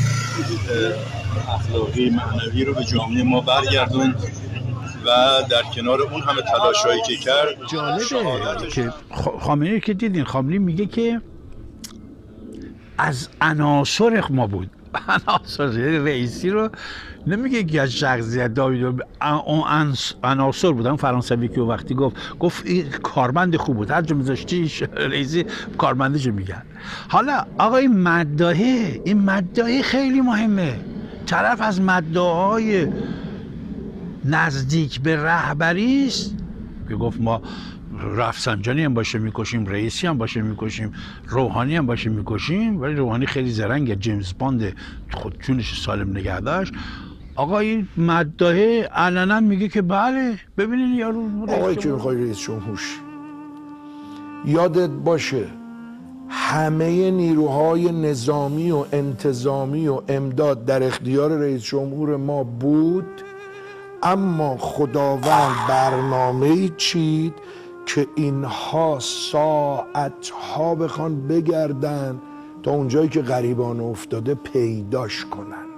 اخلاقی معنوی رو به جامعه ما برگردوند و در کنار اون همه تلاشایی که کرد. جالبه که خامنه‌ای که دیدین، خامنه‌ای میگه که از عناصر ما بود. عناصر رئیسی رو نمیگه که از شخصیت داوید، اون عناصر بود. اون فرانسوی که وقتی گفت این کارمند خوب بود، هر جا میذاشتی رئیسی کارمندش میگن. حالا آقای مداحه، این مداحه خیلی مهمه. طرف از مداحای نزدیک به رهبری است که گفت ما رفسنجانی هم باشه میکشیم، رئیسی هم باشه میکشیم، روحانی هم باشه میکشیم، ولی روحانی خیلی زرنگه، جیمز باند، خود جونش سالم نگه داشت. آقای مداحه علنا میگه که بله ببینین یارو آقای که میخوای رئیس جمهور یادت باشه همه نیروهای نظامی و انتظامی و امداد در اختیار رئیس جمهور ما بود، اما خداوند برنامه‌ای چید که اینها ساعتها بخوان بگردن تا اونجایی که غریبان افتاده پیداش کنن.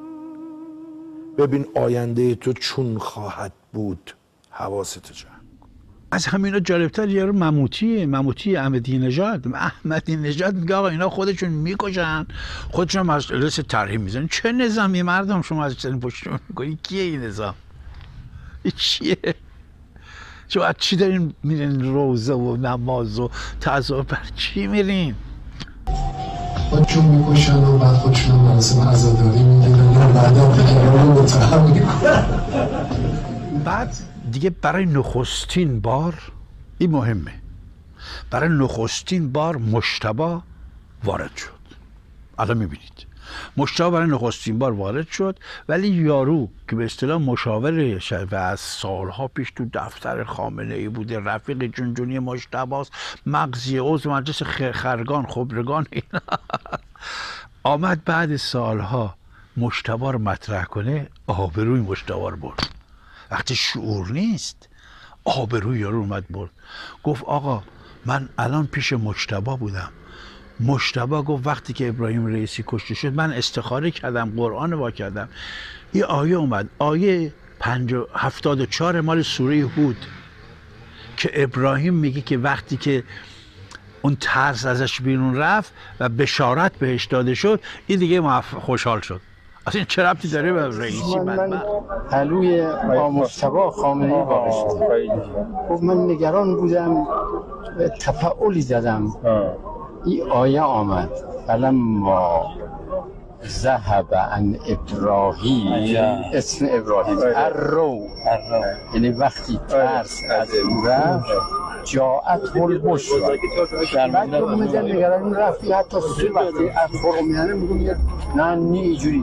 ببین آینده تو چون خواهد بود، حواست جمع. از همینا جالبتر یارو مموتی احمدی نژاد میگه آقا اینا خودشون میکشن، خودشون از لس ترحیم میزنن. چه نظامی مردم شما از چنین پشتون میکنی؟ کیه این نظام؟ چیه؟ شما از چی دارین میرین روزه و نماز و تعظیم؟ بر چی میرین؟ خودشون میکشن و بعد خودشون مراسم عزاداری میگیرن یا بعدا دیگران رو متهم میکنن. بعد دیگه برای نخستین بار، این مهمه، برای نخستین بار مجتبی وارد شد. الان میبینید مجتبی برای نخستین بار وارد شد، ولی یارو که به اصطلاح مشاور و از سالها پیش تو دفتر خامنه‌ای بوده، رفیق جونجونی مجتبی‌ست، مغزی عضو مجلس خرگان خبرگان اینا آمد بعد سالها مجتبی رو مطرح کنه، آبروی مجتبی رو برد. وقتی شعور نیست آبروی یارو اومد برد. گفت آقا من الان پیش مجتبی بودم، مجتبی گفت وقتی که ابراهیم رئیسی کشته شد من استخاره کردم، قرآن وا کردم، این آیه اومد، آیه 74 مال سوره هود که ابراهیم میگه که وقتی که اون ترس ازش بیرون رفت و بشارت بهش داده شد، این دیگه خوشحال شد. اصلا چه ربطی داره به رئیسی؟ من پهلوی مجتبی خامنه‌ای واقع شدم. خب من نگران بودم، تفاعلی زدم. این آیه آمد فلما ذهب عن ابراهیم، اسم ابراهیم الرو، یعنی وقتی ترس از او رفت جاءت البشرا. بعد که میگه نگرانی رفتی حتی سه وقتی از قرمیانه میگم نه اینجوری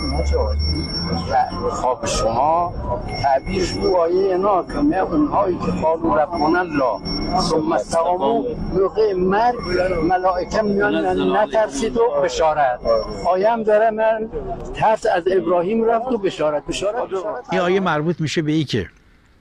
خواب شما تعبیرش رو آیه اینا که اونهایی که قالوا ربنا الله ثم استقاموا موقع مرگ ملائکه میان نترسید و بشارت. آیه هم داره من ترس از ابراهیم رفت و بشارت. این آیه مربوط میشه به این که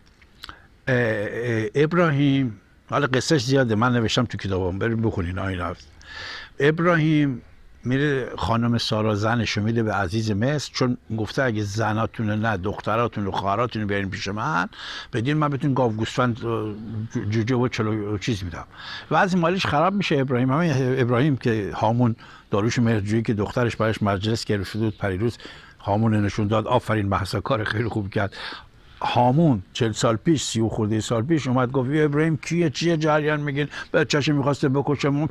ابراهیم، حالا قصهش زیاده من نوشتم تو کتابم بریم بخونین آیه هست. ابراهیم میره خانم سارا زنشو میده به عزیز مصر، چون گفته اگه زناتون نه دختراتون و خواهراتون بیارین پیش من بدین من بهتون گاو گوسفند جوجه و چلو چیز میدم. و از مالش خراب میشه. ابراهیم که هامون داروش مهرجویی که دخترش برایش مجلس گرفته بود پریروز هامون نشون داد، آفرین محسا کار خیلی خوب کرد. هامون 40 سال پیش 30 خورده سال پیش اومد گفت ابراهیم کیه چیه جریان میگین بچه‌ش میخواسته بکشه.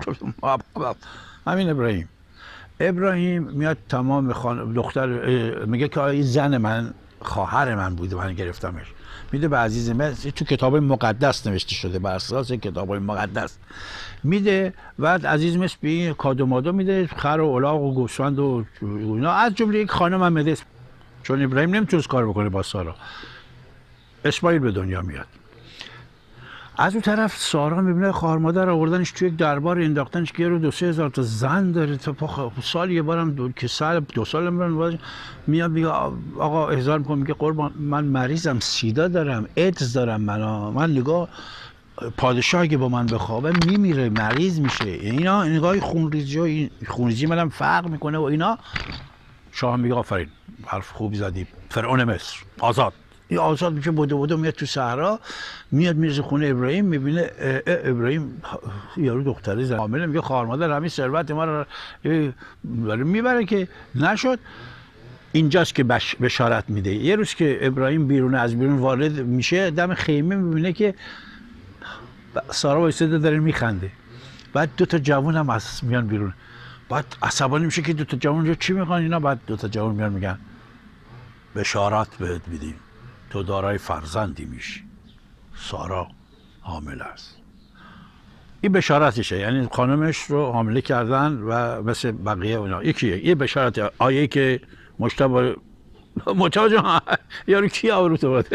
همین ابراهیم میاد تمام دختر میگه که این زن من خواهر من بوده من گرفتمش، میده به عزیز مصر. تو کتاب مقدس نوشته شده بر اساس کتاب مقدس میده. بعد عزیز مصر به این کادو مادو میده، خر و الاغ و گوسفند و اینا، از جمله یک خانم هم میده، چون ابراهیم نمیتونست کار بکنه با سارا. اسماعیل به دنیا میاد. از اون طرف سارا میبینه خواهر مادر آوردنش توی یک دربار انداختنش که رو 2-3 هزار تا زن داره، تا سال یه بارم که سال 2 سال میاد میگه آقا احضار میکنم، میگه قربان من مریضم، سیدا دارم، ایدز دارم، من نگاه پادشاه که با من بخوابه میمیره، مریض میشه. اینا نگاه خونریزی منم فرق میکنه و اینا. شاه میگه آفرین حرف خوبی زدی، فرعون مصر آزاد. این آزاد میشه، بودو میاد تو صحرا، میاد میرسه خونه ابراهیم، میبینه ابراهیم یارو دختری زن حامله، میگه خواهر مادر همین ثروت ما رو میبره که نشد. اینجاست که بشارت میده. یه روز که ابراهیم از بیرون وارد میشه دم خیمه میبینه که سارا وایساده داره میخنده. بعد 2 تا جوون هم میان بیرون. بعد عصبانی میشه که 2 تا جوون چی میخوان اینا. بعد 2 تا جوون میان میگن بشارت بهت میدیم تو دارای فرزندی میشی، سارا حامل است. این بشارتشه، یعنی خانمش رو حامله کردن و مثل بقیه اونا یکیه. یه بشارت آیه که مجتبی جان یارو کی آورو تو بود.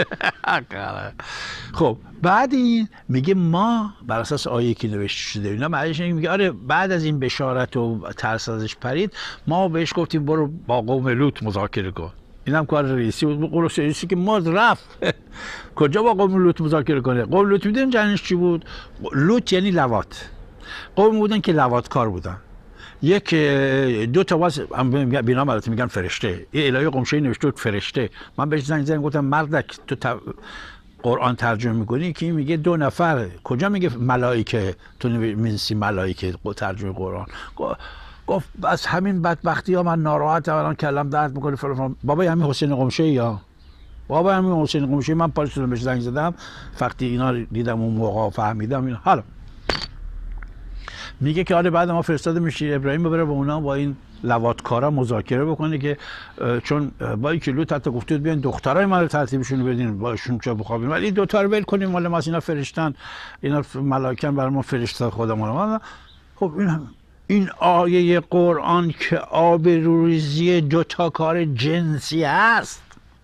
خب بعد این میگه ما بر اساس آیه که نوشته شده اینا معنیش میگه آره بعد از این بشارت و ترس ازش پرید ما بهش گفتیم برو با قوم لوط مذاکره کن. اینم کار رئیسی بود. قوم رئیسی که مرد رفت کجا با قوم لوط مذاکره کنه؟ قوم لوط میدونن جنش چی بود؟ لوط یعنی لواط. قوم بودن که لواط کار بودن. یک 2 تا واس بینام البته میگن فرشته. این الهی قمشه‌ای نوشته بود فرشته. من بهش زنگ زدم گفتم مردک تو قرآن ترجمه میکنی که میگه 2 نفر، کجا میگه ملائکه؟ تو می‌نویسی ملائکه ترجمه قرآن. گفت از همین بدبختی ها من ناراحتم الان کلم درد میکنه فلان. بابای همین حسین قمشه‌ای یا بابای همین حسین قمشه‌ای من پاش شدم بهش زنگ زدم وقتی اینا دیدم اون موقع فهمیدم اینا. حالا میگه که آره بعد ما فرستاده میشه ابراهیم بره با اونا با این لواطکارا مذاکره بکنه که چون با اینکه لوط حتی گفته بود بیان دخترای من رو ترتیبشون بدین باشون چه بخوابیم ولی 2 تا رو ول کنیم مال ما اینا فرشتن، اینا ملائکه برای ما فرشته خودمون. خب این آیه قرآن که آبروریزی 2 تا کار جنسی هست.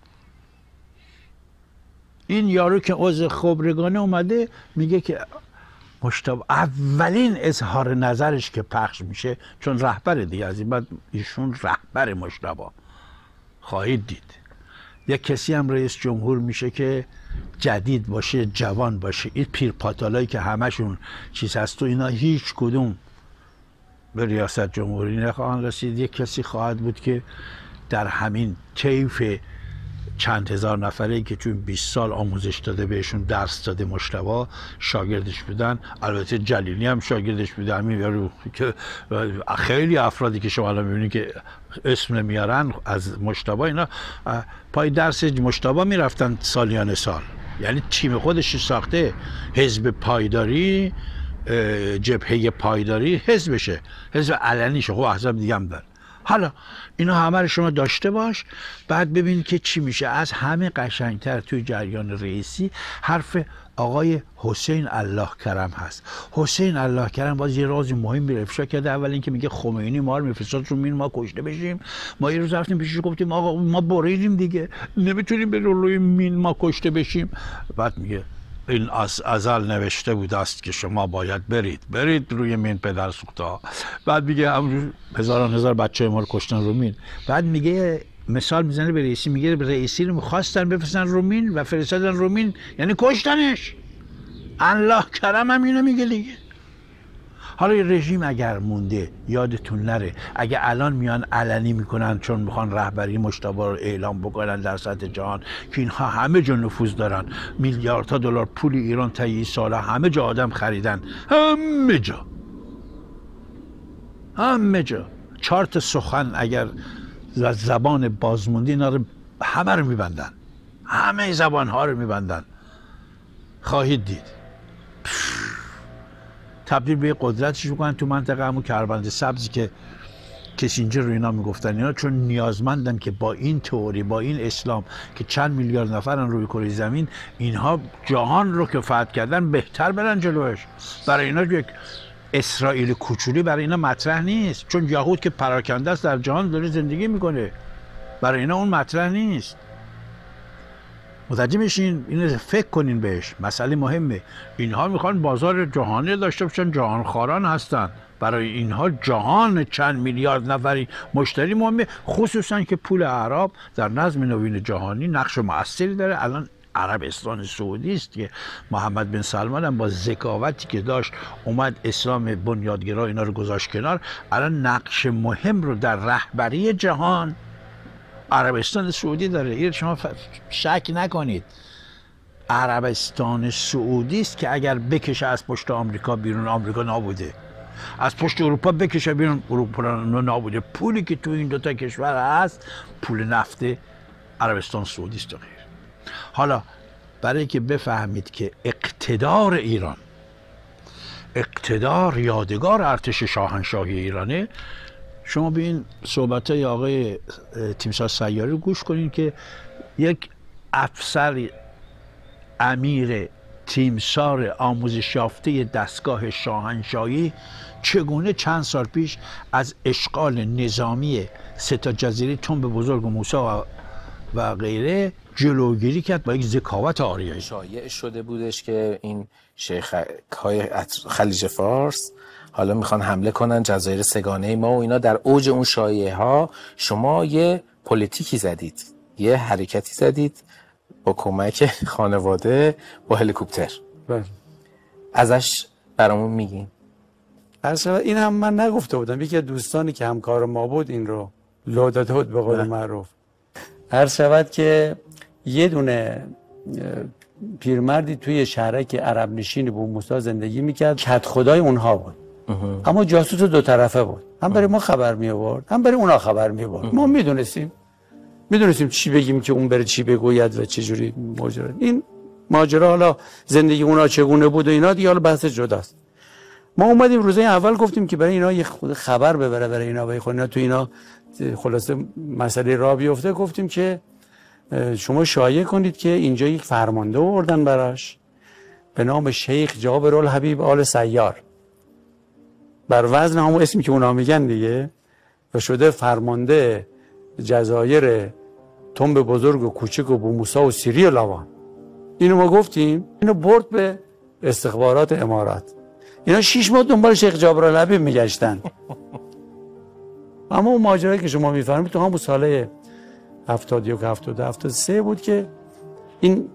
این یارو که عضو خبرگانه اومده میگه که مجتبی اولین اظهار نظرش که پخش میشه، چون رهبر دیگه از این بعد ایشون رهبر مجتبی خواهید دید، یک کسی هم رئیس جمهور میشه که جدید باشه، جوان باشه. این پیرپاتالایی که همشون چیز هست و اینا هیچ کدوم به ریاست جمهوری نخواهند رسید. یک کسی خواهد بود که در همین طیف چند هزار نفره که چون 20 سال آموزش داده بهشون درس داده مجتبی شاگردش بودن، البته جلیلی هم شاگردش بوده. همین یارو که خیلی افرادی که شما الان میبینید که اسم نمیارن از مجتبی اینا پای درس مجتبی میرفتن سالیان سال. یعنی تیم خودش ساخته، حزب پایداری، جبهه پایداری حزبشه، حزب علنیشه. خب احزاب دیگه هم داره حالا اینا همه رو شما داشته باش، بعد ببین که چی میشه. از همه قشنگتر توی جریان رئیسی حرف آقای حسین الله کرم هست. حسین الله کرم باز یه راز مهم افشا کرده. اول اینکه میگه خمینی ما رو میفرستاد رو مین ما کشته بشیم. ما یه روز رفتیم پیشش گفتیم آقا ما بریدیم دیگه، نمیتونیم به روی مین ما کشته بشیم. بعد میگه این از ازل نوشته بود است که شما باید برید روی مین پدر سوخته ها. بعد میگه همون هزار بچه ما رو کشتن رو مین. بعد میگه مثال میزنه به رئیسی، میگه به رئیسی رو میخواستن بفرستن رو مین و فرستادن رو مین، یعنی کشتنش. الله کرم هم اینو میگه دیگه. حالا رژیم اگر مونده یادتون نره، اگه الان میان علنی میکنن چون میخوان رهبری مجتبی رو اعلام بکنن در سطح جهان که اینها همه جا نفوذ دارن، میلیاردها دلار پول ایران طی این سالا همه جا آدم خریدن، همه جا 4 تا سخن اگر زبان بازموندی اینا رو همه رو میبندن، همه زبان ها رو میبندن. خواهید دید تبدیل به قدرتش میکنن تو منطقه همون کربند سبزی که کسینجر رو اینا میگفتن. اینا چون نیازمندن که با این تئوری، با این اسلام که چند میلیارد نفرن روی کره زمین، اینها جهان رو که فتح کردن بهتر برن جلوش. برای اینا یک اسرائیل کوچولی برای اینا مطرح نیست، چون یهود که پراکنده است در جهان داره زندگی میکنه، برای اینا اون مطرح نیست. متوجه میشین؟ اینو فکر کنین بهش، مسئله مهمه. اینها میخوان بازار جهانی داشته باشن، جهانخواران هستن. برای اینها جهان چند میلیارد نفری مشتری مهمه، خصوصا که پول اعراب در نظم نوین جهانی نقش مؤثری داره. الان عربستان سعودی است که محمد بن سلمان هم با ذکاوتی که داشت اومد اسلام بنیادگرا اینا رو گذاشت کنار. الان نقش مهم رو در رهبری جهان عربستان سعودی داره. این شما شک نکنید، عربستان سعودی است که اگر بکشه از پشت آمریکا بیرون، آمریکا نابوده. از پشت اروپا بکشه بیرون، اروپا نابوده. پولی که تو این دوتا کشور هست پول نفت عربستان سعودی است. حالا برای که بفهمید که اقتدار ایران، اقتدار یادگار ارتش شاهنشاهی ایرانه، شما به این صحبت‌های آقای تیمسار سیاری رو گوش کنین که یک افسر امیر تیمسار آموزش یافته دستگاه شاهنشاهی چگونه چند سال پیش از اشغال نظامی 3 جزیره تنب بزرگ و موسی و غیره جلوگیری کرد با یک ذکاوت آریایی. شایع شده بودش که این شیخ‌های خلیج فارس حالا میخوان حمله کنن جزایر سگانه ما و اینا. در اوج اون شایعه ها شما یه پلیتیکی زدید، یه حرکتی زدید با کمک خانواده با هلیکوپتر. بله. ازش برامون میگین؟ این هم من نگفته بودم، یکی از دوستانی که همکار ما بود این رو لو داده بود به قول معروف. عرض شود که یه دونه پیرمردی توی شهرک عرب نشین بو موسی زندگی میکرد، کت خدای اونها بود. اما جاسوس 2 طرفه بود، هم برای ما خبر می آورد هم برای اونا خبر می آورد. ما میدونستیم چی بگیم که اون بره چی بگوید و چه جوری ماجرا. این ماجرا حالا زندگی اونا چگونه بود و اینا دیگه حالا بحث جداست. ما اومدیم روزه اول گفتیم که برای اینا یه خود خبر ببره، برای اینا برای خود اینا تو اینا خلاصه مسئله راه بیفته. گفتیم که شما شایعه کنید که اینجا یک فرمانده آوردن براش به نام شیخ جابر الحبیب آل سیار، بر وزن همون اسمی که اونا میگن دیگه، و شده فرمانده جزایر تنب بزرگ و کوچک و بو موسی و سیری و لاوان. اینو ما گفتیم، اینو برد به استخبارات امارات. اینا 6 ماه دنبال شیخ جابر الحبیب میگشتن. اما اون ماجرایی که شما میفرمایید تو همون ساله 71 72 73 بود که این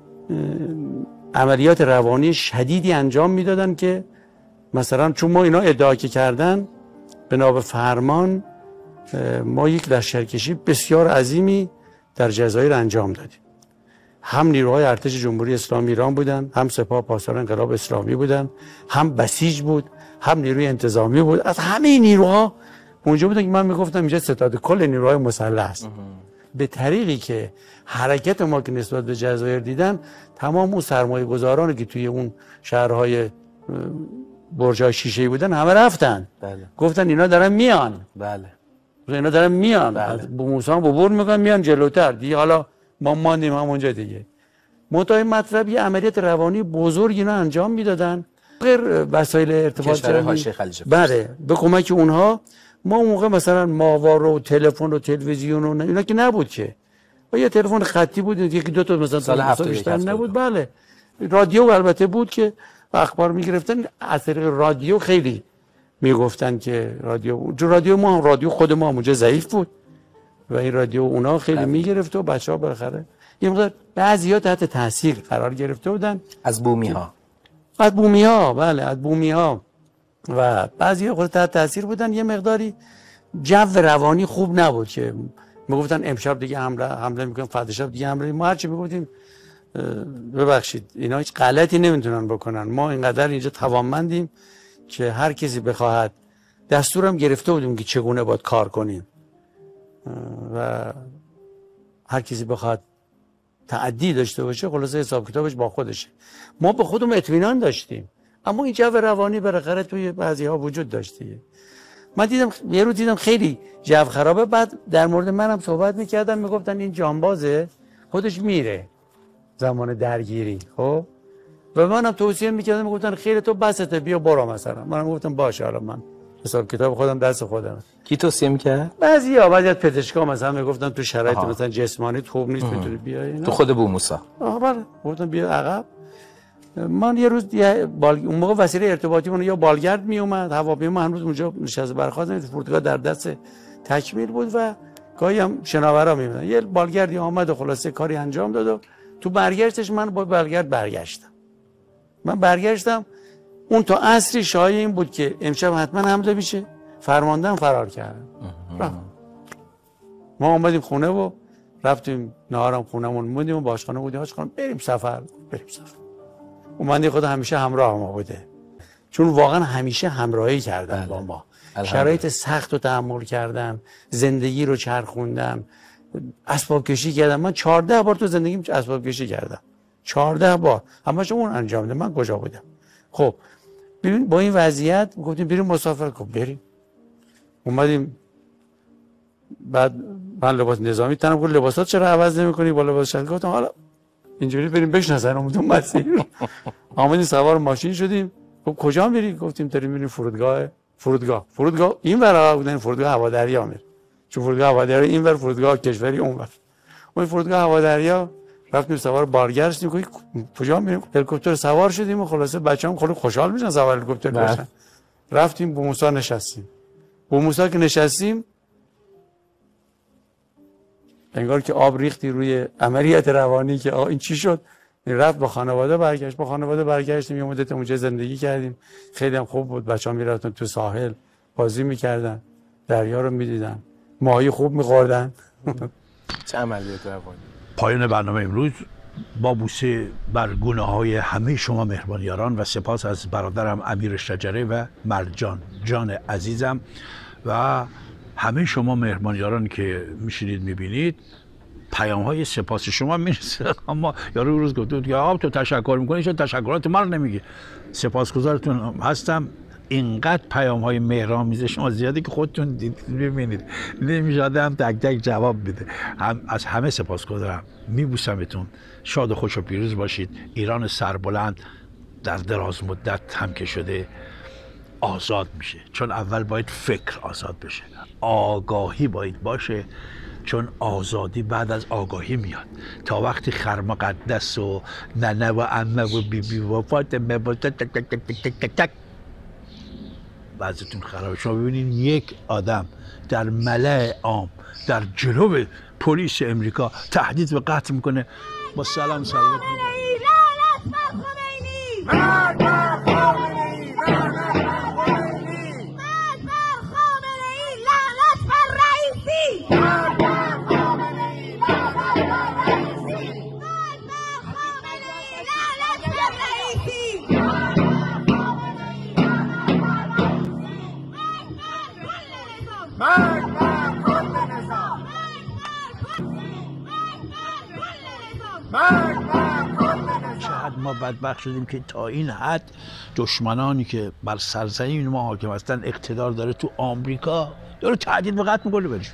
عملیات روانی شدیدی انجام میدادن که مثلا چون ما اینا ادعا کردن بنا به فرمان ما یک لشکرکشی بسیار عظیمی در جزایر انجام دادیم. هم نیروهای ارتش جمهوری اسلامی ایران بودن، هم سپاه پاسداران انقلاب اسلامی بودن، هم بسیج بود، هم نیروی انتظامی بود. از همه نیروها اونجا بودن که من میگفتم اینجا ستاد کل نیروهای مسلح است. به طریقی که حرکت ما که نسبت به جزایر دیدن، تمام اون سرمایه گذارانی که توی اون شهرهای برج‌های شیشه‌ای بودن همه رفتن. بله. گفتن اینا دارن میان. بله. اینا دارن میان از موسی عبور میکنن میان جلوتر دیگه. حالا ما ماندیم همونجا دیگه. منتها این مطلب یه عملیات روانی بزرگ اینا انجام میدادن غیر وسایل ارتباط کشورهای حاشیه خلیج فارس. بله به کمک اونها ما اون موقع مثلا ماهوار و تلفن و تلویزیون و اینا که نبود که، و یه تلفن خطی بود یکی دو تا مثلا سال 71 بیشتر نبود. بله رادیو البته بود که اخبار میگرفتن از طریق رادیو. خیلی میگفتن که رادیو ما هم رادیو خود ما اونجا ضعیف بود و این رادیو اونا خیلی میگرفت و بچه‌ها بالاخره یه مقدار بعضیا تحت تاثیر قرار گرفته بودن از بومی ها بله از بومی ها و بعضیا خود تحت تاثیر بودن. یه مقداری جو روانی خوب نبود که میگفتن امشب دیگه حمله میکنن فردا شب دیگه حمله. ما هرچی میگفتیم ببخشید اینا هیچ غلطی نمیتونن بکنن، ما اینقدر اینجا توانمندیم که هر کسی بخواهد دستورم گرفته بودیم که چگونه باید کار کنیم و هر کسی بخواد تعدی داشته باشه خلاصه حساب کتابش با خودشه. ما به خودمون اطمینان داشتیم اما این جو روانی بالاخره توی بعضی‌ها وجود داشته. من یه رو دیدم خیلی جو خرابه، بعد در مورد منم صحبت میکردن میگفتن این جانبازه خودش میره زمان درگیری. خب و منم توصیه میکردم میگفتن خیلی تو بسته بیا برو مثلا. منم گفتم باشه حالا من حساب کتاب خودم دست خودم. کی توصیه میکرد؟ بعضی از پزشکا مثلا میگفتن تو شرایط مثلا جسمانی خوب نیست میتونی بیای. تو خود بو موسی بله گفتم بیا عقب. من یه روز اون موقع وسیله ارتباطی من یا بالگرد می اومد، هواپیما هنوز اونجا نشسته برخواست نمی‌شد، فرودگاه در دست تکمیل بود و گاهی هم شناورا می‌اومدن. یه بالگردی آمد و خلاصه کاری انجام داد و تو برگشتش من با بالگرد برگشتم. من برگشتم اون تا عصری شایع این بود که امشب حتما حمله میشه. فرماندهم فرار کرد. ما اومدیم خونه و رفتیم نهارم خونمون موندیم و باشخانه بودیم. خانم بریم سفر. اومدی خود همیشه همراه ما بوده چون واقعا همیشه همراهی کردن با ما. شرایط سخت رو تحمل کردن، زندگی رو چرخوندن، اسباب کشی کردن. من 14 بار تو زندگیم اسباب کشی کردم، 14 بار همش اون انجام ده. من کجا بودم؟ خب ببین با این وضعیت گفتیم بریم مسافر. خب بریم. اومدیم بعد من لباس نظامی تنم گفت لباسات چرا عوض نمی‌کنی با لباس شرقی؟ گفتم حالا اینجوری بریم بشناسن تو مسیر. آمدیم سوار ماشین شدیم. خب کجا میری؟ گفتیم داریم میریم فرودگاه این ور بودن، فرودگاه هوادریا میره چون فرودگاه هوادریا این ور، فرودگاه کشوری اون ور. اون فرودگاه هوادریا رفتیم سوار بارگرد شدیم. گفتیم کجا میریم؟ هلیکوپتر سوار شدیم و خلاصه بچه‌ام خیلی خوشحال میشن سوار هلیکوپتر بشن. رفتیم بو موسی نشستیم. بو موسی که نشستیم انگار که آب ریختی روی عملیات روانی که این چی شد. رفت با خانواده برگشتیم. یه مدت اونجا زندگی کردیم. خیلی هم خوب بود. بچه‌ها میرفتن تو ساحل بازی میکردن، دریا رو میدیدن، ماهی خوب میخوردن. چه عملیات روانی. پایان برنامه امروز با بوسه بر گونه‌های همه شما مهربانیاران و سپاس از برادرم امیر شجره و مرجان جان عزیزم و همه شما مهربانیاران که میشینید میبینید. پیام‌های سپاس شما میرسه. اما یارو روز گفت که آقا تو تشکر میکنی چون تشکرات ما رو نمیگی. سپاسگزارتون هستم. اینقدر پیام‌های مهرآمیز شما زیاده که خودتون ببینید نمیشه آدم تک تک جواب بده. از همه سپاسگزارم. میبوسمتون. شاد و خوش و پیروز باشید. ایران سربلند در دراز مدت هم که شده آزاد میشه، چون اول باید فکر آزاد بشه، آگاهی باید باشه، چون آزادی بعد از آگاهی میاد. تا وقتی خر مقدس و ننه و عمه و بیبی و فاطمه و تک تک تک تک تک تک تک بعضتون خرابه. شما ببینید یک آدم در ملأ عام در جلو پلیس امریکا تهدید به قتل میکنه. با سلام سلامت چقدر ما بدبخت شدیم که تا این حد دشمنانی که بر سرزمین ما حاکم هستن اقتدار داره تو آمریکا داره تهدید به قتل میکنه برش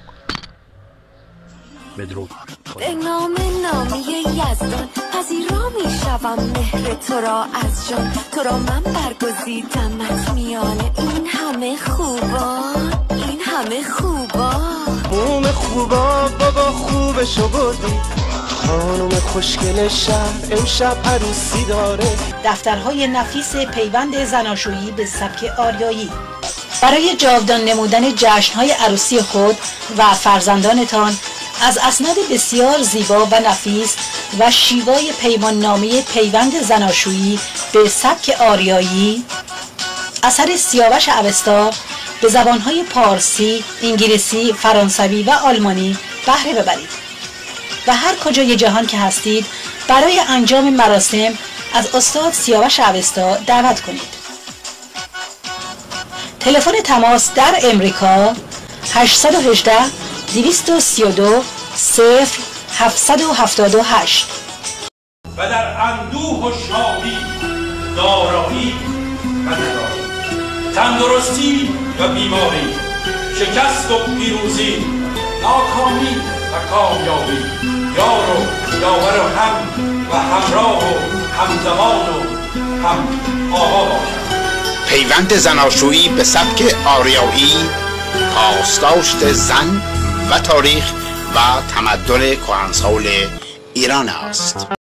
بدرود. به نام نامی یزدان پذیرا میشوم مهر تو را از جان، تو را من برگزیدمت میانه این همه خوبان، این همه خوبان. خوبا بابا خوبشو بردی، خانم خوشگل شهر امشب عروسی داره. دفترهای نفیس پیوند زناشویی به سبک آریایی برای جاودان نمودن جشنهای عروسی خود و فرزندانتان از اسناد بسیار زیبا و نفیس و شیوای پیمان نامه پیوند زناشویی به سبک آریایی اثر سیاوش اوستا به زبانهای پارسی، انگلیسی، فرانسوی و آلمانی بهره ببرید و هر کجای جهان که هستید برای انجام مراسم از استاد سیاوش اوستا دعوت کنید. تلفن تماس در امریکا 818 232 0778 و در اندوه و شادی، دارایی و نداری، تندرستی و بیماری، شکست و پیروزی، ناکامی و کامیابی، یار و یاور و هم و همراه و همزمان و هم آوا باشد. پیوند زناشویی به سبک آریایی، پاسداشت زن و تاریخ و تمدن کهنسال ایران است.